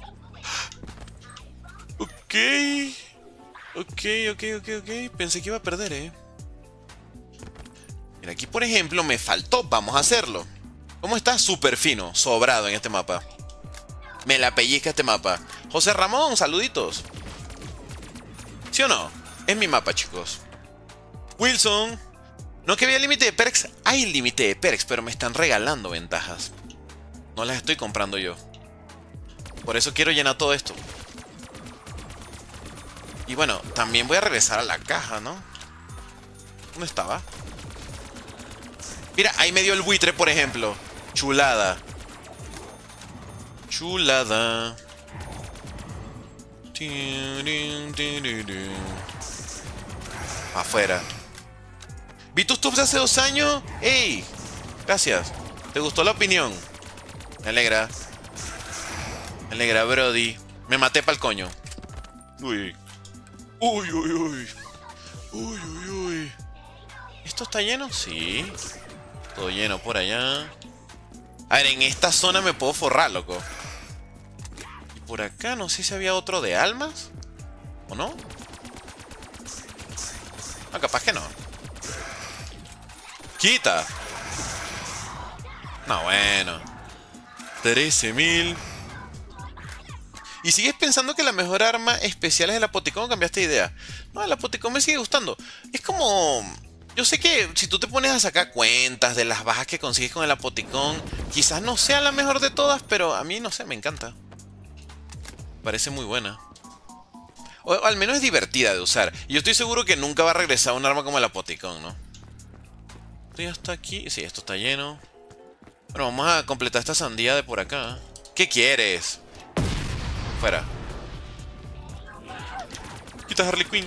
Ok. Ok, ok, ok, ok. Pensé que iba a perder, eh. Mira, aquí por ejemplo me faltó. Vamos a hacerlo. ¿Cómo está? Súper fino, sobrado en este mapa. Me la pellizca este mapa. José Ramón, saluditos. ¿Sí o no? Es mi mapa, chicos. Wilson. No que había límite de perks. Hay límite de perks, pero me están regalando ventajas. No las estoy comprando yo. Por eso quiero llenar todo esto. Y bueno, también voy a regresar a la caja, ¿no? ¿Dónde estaba? Mira, ahí me dio el buitre, por ejemplo. Chulada. Chulada. Afuera. Vi tus tubs hace dos años. ¡Ey! Gracias. ¿Te gustó la opinión? Me alegra. Me alegra, Brody. Me maté pa'l coño. Uy. Uy, uy, uy. Uy, uy, uy. ¿Esto está lleno? Sí. Todo lleno por allá. A ver, en esta zona me puedo forrar, loco. Y por acá no sé si había otro de almas. ¿O no? No, capaz que no. ¡Quita! No, bueno. trece mil. ¿Y sigues pensando que la mejor arma especial es el apoticón o cambiaste de idea? No, el apoticón me sigue gustando. Es como... Yo sé que si tú te pones a sacar cuentas de las bajas que consigues con el apoticón, quizás no sea la mejor de todas, pero a mí, no sé, me encanta. Parece muy buena. O, o al menos es divertida de usar. Y yo estoy seguro que nunca va a regresar un arma como el apoticón, ¿no? Esto ya está aquí. Sí, esto está lleno. Bueno, vamos a completar esta sandía de por acá. ¿Qué quieres? Fuera. Quita Harley Quinn.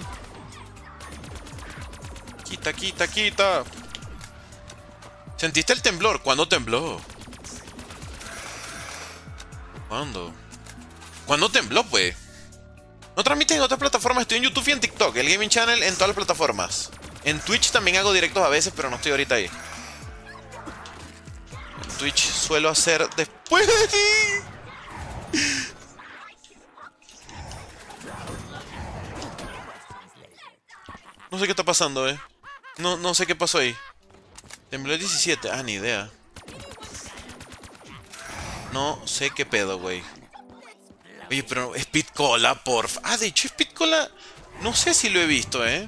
Quita, quita, quita. ¿Sentiste el temblor? ¿Cuándo tembló? ¿Cuándo? ¿Cuándo tembló, pues? No transmiten en otras plataformas. Estoy en YouTube y en TikTok. El Gaming Channel en todas las plataformas. En Twitch también hago directos a veces, pero no estoy ahorita ahí. En Twitch suelo hacer después de ti. No sé qué está pasando, eh. No, no sé qué pasó ahí. Tembló el diecisiete. Ah, ni idea. No sé qué pedo, güey. Oye, pero Speed Cola, porfa. Ah, de hecho, Speed Cola... No sé si lo he visto, eh.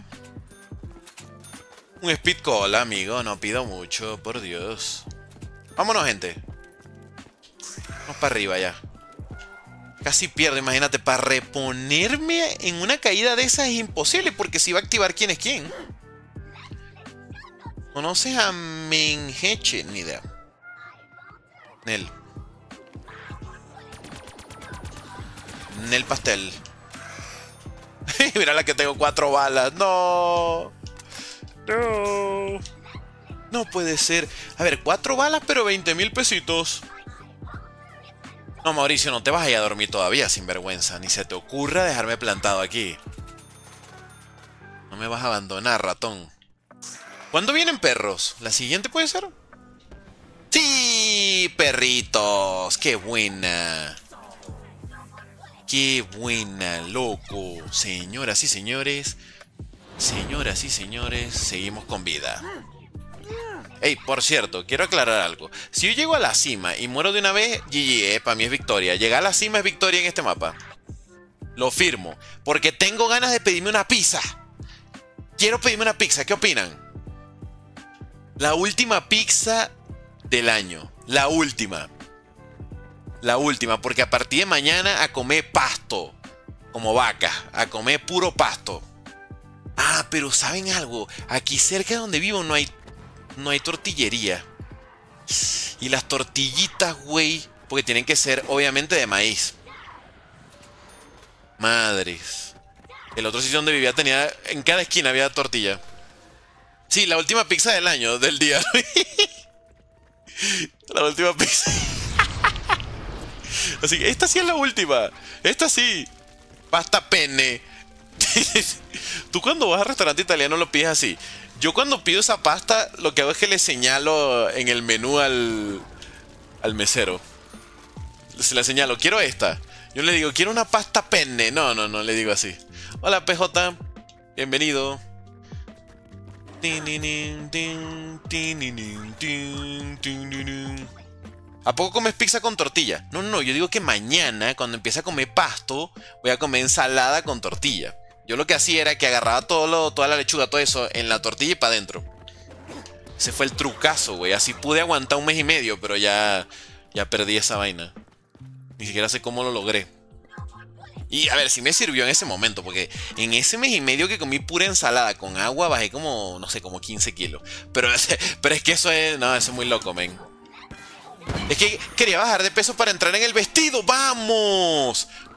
Un Speed Cola, amigo. No pido mucho, por Dios. Vámonos, gente. Vamos para arriba ya. Casi pierdo, imagínate. Para reponerme en una caída de esas es imposible, porque si va a activar quién es quién. ¿Conoces a Menheche? Ni idea. Nel. Nel Pastel. Mira la que tengo cuatro balas. No. No. No puede ser. A ver, cuatro balas, pero veinte mil pesitos. No, Mauricio, no te vas a ir a dormir todavía, sin vergüenza. Ni se te ocurra dejarme plantado aquí. No me vas a abandonar, ratón. ¿Cuándo vienen perros? ¿La siguiente puede ser? ¡Sí! ¡Perritos! ¡Qué buena! ¡Qué buena, loco! Señoras y señores. Señoras y señores, seguimos con vida. Ey, por cierto, quiero aclarar algo. Si yo llego a la cima y muero de una vez, G G, eh, para mí es victoria. Llegar a la cima es victoria en este mapa. Lo firmo. Porque tengo ganas de pedirme una pizza. Quiero pedirme una pizza, ¿qué opinan? La última pizza del año. La última. La última, porque a partir de mañana a comer pasto. Como vaca, a comer puro pasto. Ah, pero ¿saben algo? Aquí cerca de donde vivo no hay, no hay tortillería. Y las tortillitas, güey, porque tienen que ser obviamente de maíz. Madres. El otro sitio donde vivía tenía, en cada esquina había tortilla. Sí, la última pizza del año, del día. La última pizza. Así que esta sí es la última. Esta sí. Pasta penne. Tú cuando vas al restaurante italiano lo pides así. Yo cuando pido esa pasta, lo que hago es que le señalo en el menú al, al mesero. Se la señalo, quiero esta. Yo le digo, quiero una pasta penne. No, no, no, le digo así. Hola, P J. Bienvenido. ¿A poco comes pizza con tortilla? No, no, yo digo que mañana, cuando empiece a comer pasto, voy a comer ensalada con tortilla. Yo lo que hacía era que agarraba todo lo, toda la lechuga, todo eso, en la tortilla y para adentro. Ese fue el trucazo, güey. Así pude aguantar un mes y medio, pero ya, ya perdí esa vaina. Ni siquiera sé cómo lo logré. Y a ver, sí me sirvió en ese momento, porque en ese mes y medio que comí pura ensalada con agua, bajé como, no sé, como quince kilos. Pero, pero es que eso es, no, eso es muy loco, men. Es que quería bajar de peso para entrar en el vestido. ¡Vamos!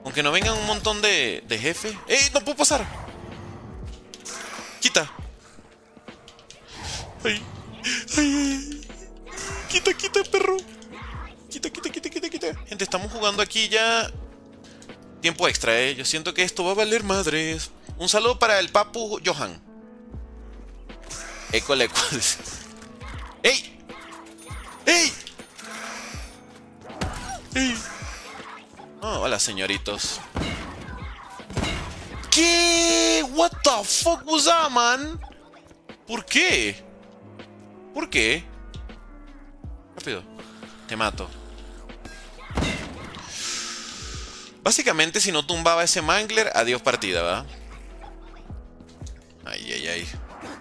Aunque no vengan un montón de, de jefes. ¡Eh! ¡No puedo pasar! ¡Quita! ¡Ay! ¡Ay, ay! ¡Quita, quita, perro! ¡Quita, quita, quita, quita, quita! Gente, estamos jugando aquí ya... Tiempo extra, ¿eh? Yo siento que esto va a valer madres. Un saludo para el papu Johan. École, école. ¡Ey! ¡Ey! ¡Ey! Oh, hola, señoritos. ¿Qué? What the fuck was that, man? ¿Por qué? ¿Por qué? Rápido. Te mato. Básicamente, si no tumbaba ese mangler, adiós partida, ¿va? Ay, ay, ay.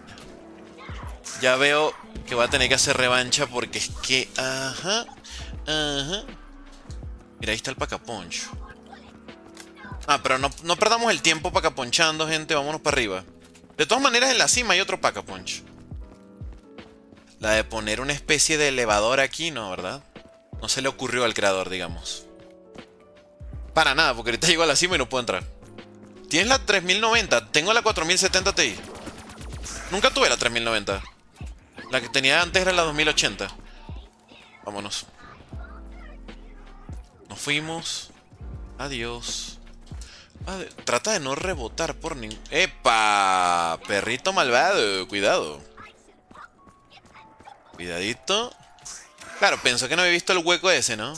Ya veo que voy a tener que hacer revancha porque es que... Ajá. Ajá. Mira, ahí está el pacaponcho. Ah, pero no, no perdamos el tiempo pacaponchando, gente. Vámonos para arriba. De todas maneras, en la cima hay otro pacaponcho. La de poner una especie de elevador aquí, no, ¿verdad? No se le ocurrió al creador, digamos. Para nada, porque ahorita llego a la cima y no puedo entrar. Tienes la tres mil noventa. Tengo la cuatro mil setenta Ti. Nunca tuve la tres mil noventa. La que tenía antes era la dos mil ochenta. Vámonos. Nos fuimos. Adiós. Adi- Trata de no rebotar por ningún... ¡Epa! Perrito malvado. Cuidado. Cuidadito. Claro, pensó que no había visto el hueco ese, ¿no?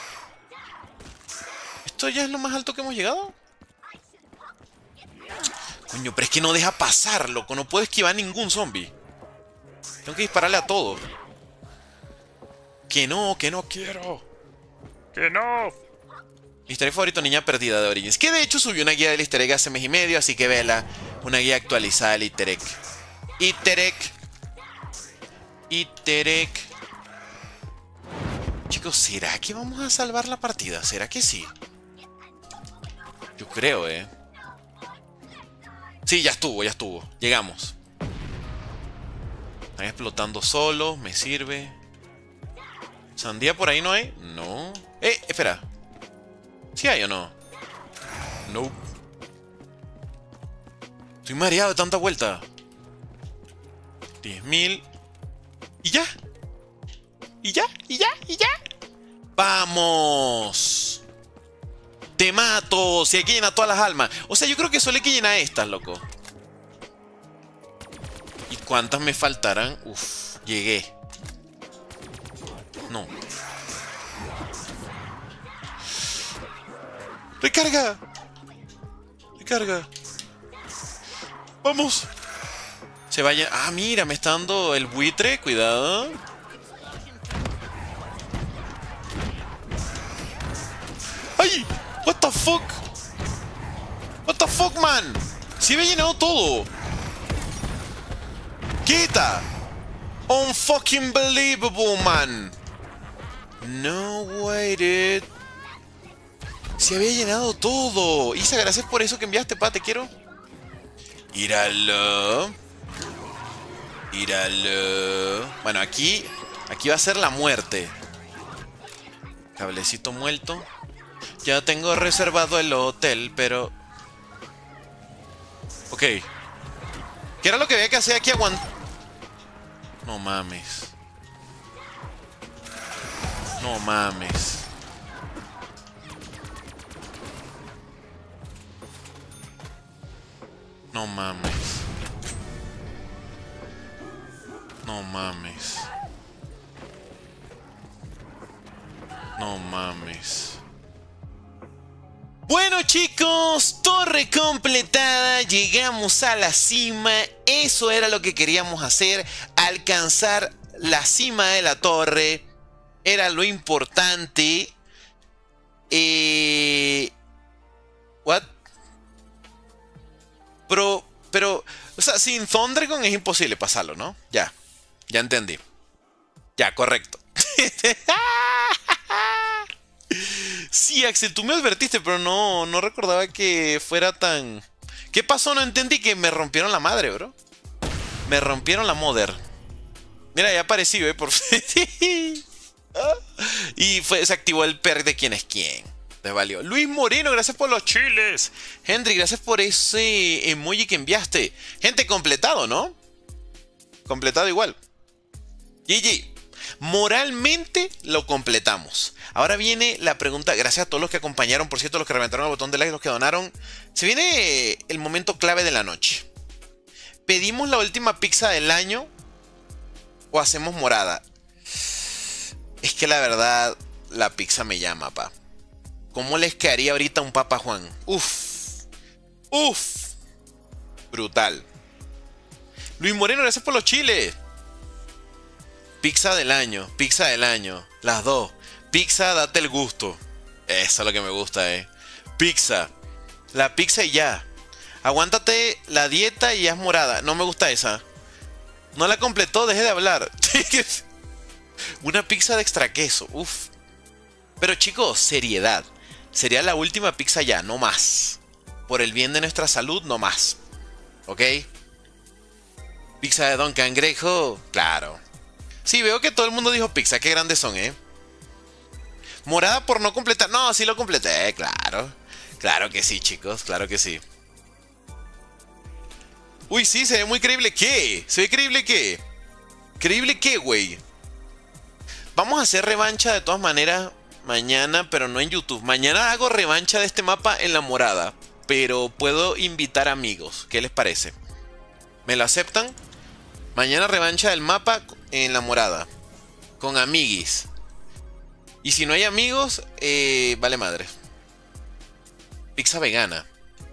¿Esto ya es lo más alto que hemos llegado? Coño, pero es que no deja pasar, loco. No puedo esquivar ningún zombie. Tengo que dispararle a todo. Que no, que no quiero. ¡Que no! Mi easter egg favorito, Niña Perdida de Origins. Que de hecho subió una guía del easter egg hace mes y medio, así que vela. Una guía actualizada del easter egg. Easter egg. Easter egg. Chicos, ¿será que vamos a salvar la partida? ¿Será que sí? Yo creo, eh. Sí, ya estuvo, ya estuvo. Llegamos. Están explotando solos, me sirve. ¿Sandía por ahí no hay? No. Eh, espera. ¿Sí hay o no? No. Estoy mareado de tanta vuelta. diez mil. Y ya. Y ya, y ya, y ya. ¡Vamos! ¡Te mato! Si hay que llenar todas las almas. O sea, yo creo que solo hay que llenar estas, loco. ¿Y cuántas me faltarán? Uf, llegué. No. ¡Recarga! ¡Recarga! ¡Vamos! Se vaya. Ah, mira, me está dando el buitre. Cuidado. ¡Ay! What the fuck? What the fuck, man? Si había llenado todo. ¡Quita! Unfucking believable, man. No way, dude. Si había llenado todo. Isa, gracias por eso que enviaste, pa, te quiero. Íralo. Íralo. Bueno, aquí. Aquí va a ser la muerte. Cablecito muerto. Ya tengo reservado el hotel, pero... Ok. ¿Qué era lo que había que hacer aquí? Aguantar. No mames. No mames. No mames. No mames. No mames. Bueno, chicos, torre completada, llegamos a la cima. Eso era lo que queríamos hacer, alcanzar la cima de la torre. Era lo importante. Eh... What? Pero, pero, o sea, sin Thundergon es imposible pasarlo, ¿no? Ya, ya entendí. Ya, correcto. Sí, Axel, tú me advertiste, pero no, no recordaba que fuera tan... ¿Qué pasó? No entendí, que me rompieron la madre, bro. Me rompieron la mother. Mira, ya aparecí, ¿eh? Por... Y fue, se activó el perk de quién es quién. Desvalió. Luis Moreno, gracias por los chiles. Henry, gracias por ese emoji que enviaste. Gente, completado, ¿no? Completado igual. G G. Moralmente lo completamos. Ahora viene la pregunta. Gracias a todos los que acompañaron. Por cierto, los que reventaron el botón de like, los que donaron. Se viene el momento clave de la noche. ¿Pedimos la última pizza del año o hacemos morada? Es que la verdad, la pizza me llama, pa. ¿Cómo les quedaría ahorita un Papa Juan? Uf. Uf. Brutal. Luis Moreno, gracias por los chiles. Pizza del año. Pizza del año. Las dos. Pizza, date el gusto. Eso es lo que me gusta, eh. Pizza. La pizza y ya. Aguántate la dieta y ya es morada. No me gusta esa. No la completó, deje de hablar. Una pizza de extra queso. Uf. Pero chicos, seriedad. Sería la última pizza ya, no más. Por el bien de nuestra salud, no más. ¿Ok? Pizza de Don Cangrejo. Claro. Sí, veo que todo el mundo dijo pizza. Qué grandes son, ¿eh? Morada por no completar. No, sí lo completé, claro. Claro que sí, chicos. Claro que sí. Uy, sí, se ve muy creíble. ¿Qué? ¿Se ve creíble qué? ¿Creíble qué, güey? Vamos a hacer revancha de todas maneras mañana, pero no en YouTube. Mañana hago revancha de este mapa en la morada, pero puedo invitar amigos. ¿Qué les parece? ¿Me lo aceptan? Mañana revancha del mapa en la morada, con amiguis. Y si no hay amigos, eh, vale madre. Pizza vegana.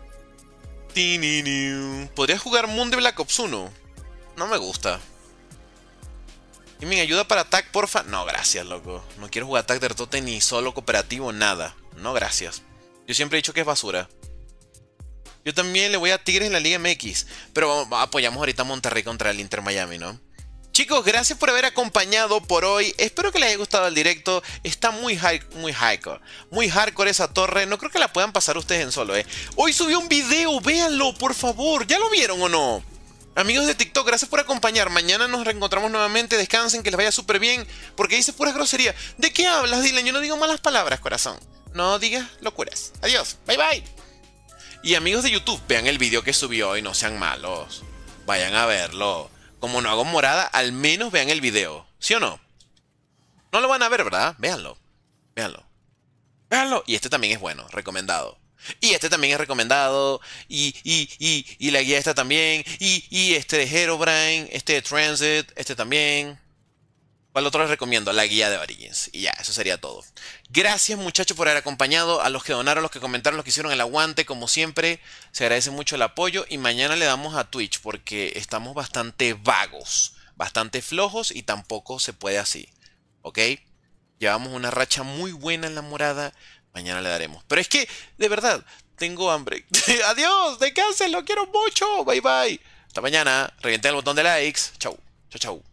¿Podría jugar Moon de Black Ops uno? No me gusta. ¿Y me ayuda para Attack, porfa? No, gracias, loco. No quiero jugar Attack de Retote ni solo cooperativo, nada. No, gracias. Yo siempre he dicho que es basura. Yo también le voy a Tigres en la Liga M X. Pero apoyamos ahorita a Monterrey contra el Inter Miami, ¿no? Chicos, gracias por haber acompañado por hoy. Espero que les haya gustado el directo. Está muy high, muy hardcore. Muy hardcore esa torre. No creo que la puedan pasar ustedes en solo, ¿eh? Hoy subió un video. Véanlo, por favor. ¿Ya lo vieron o no? Amigos de TikTok, gracias por acompañar. Mañana nos reencontramos nuevamente. Descansen, que les vaya súper bien. Porque dice pura grosería. ¿De qué hablas, Dylan? Yo no digo malas palabras, corazón. No digas locuras. Adiós. Bye, bye. Y amigos de YouTube, vean el video que subió y no sean malos. Vayan a verlo. Como no hago morada, al menos vean el video. ¿Sí o no? No lo van a ver, ¿verdad? Véanlo. Véanlo. Véanlo. Y este también es bueno, recomendado. Y este también es recomendado. Y, y, y, y la guía esta también. Y, y este de Herobrine. Este de Transit. Este también. ¿Cuál otro les recomiendo? La guía de Origins. Y ya, eso sería todo. Gracias, muchachos, por haber acompañado. A los que donaron, los que comentaron, los que hicieron el aguante, como siempre. Se agradece mucho el apoyo. Y mañana le damos a Twitch porque estamos bastante vagos. Bastante flojos y tampoco se puede así. ¿Ok? Llevamos una racha muy buena en la morada. Mañana le daremos. Pero es que, de verdad, tengo hambre. Adiós, descansen, lo quiero mucho. Bye, bye. Hasta mañana. Revienten el botón de likes. Chau. Chau, chau.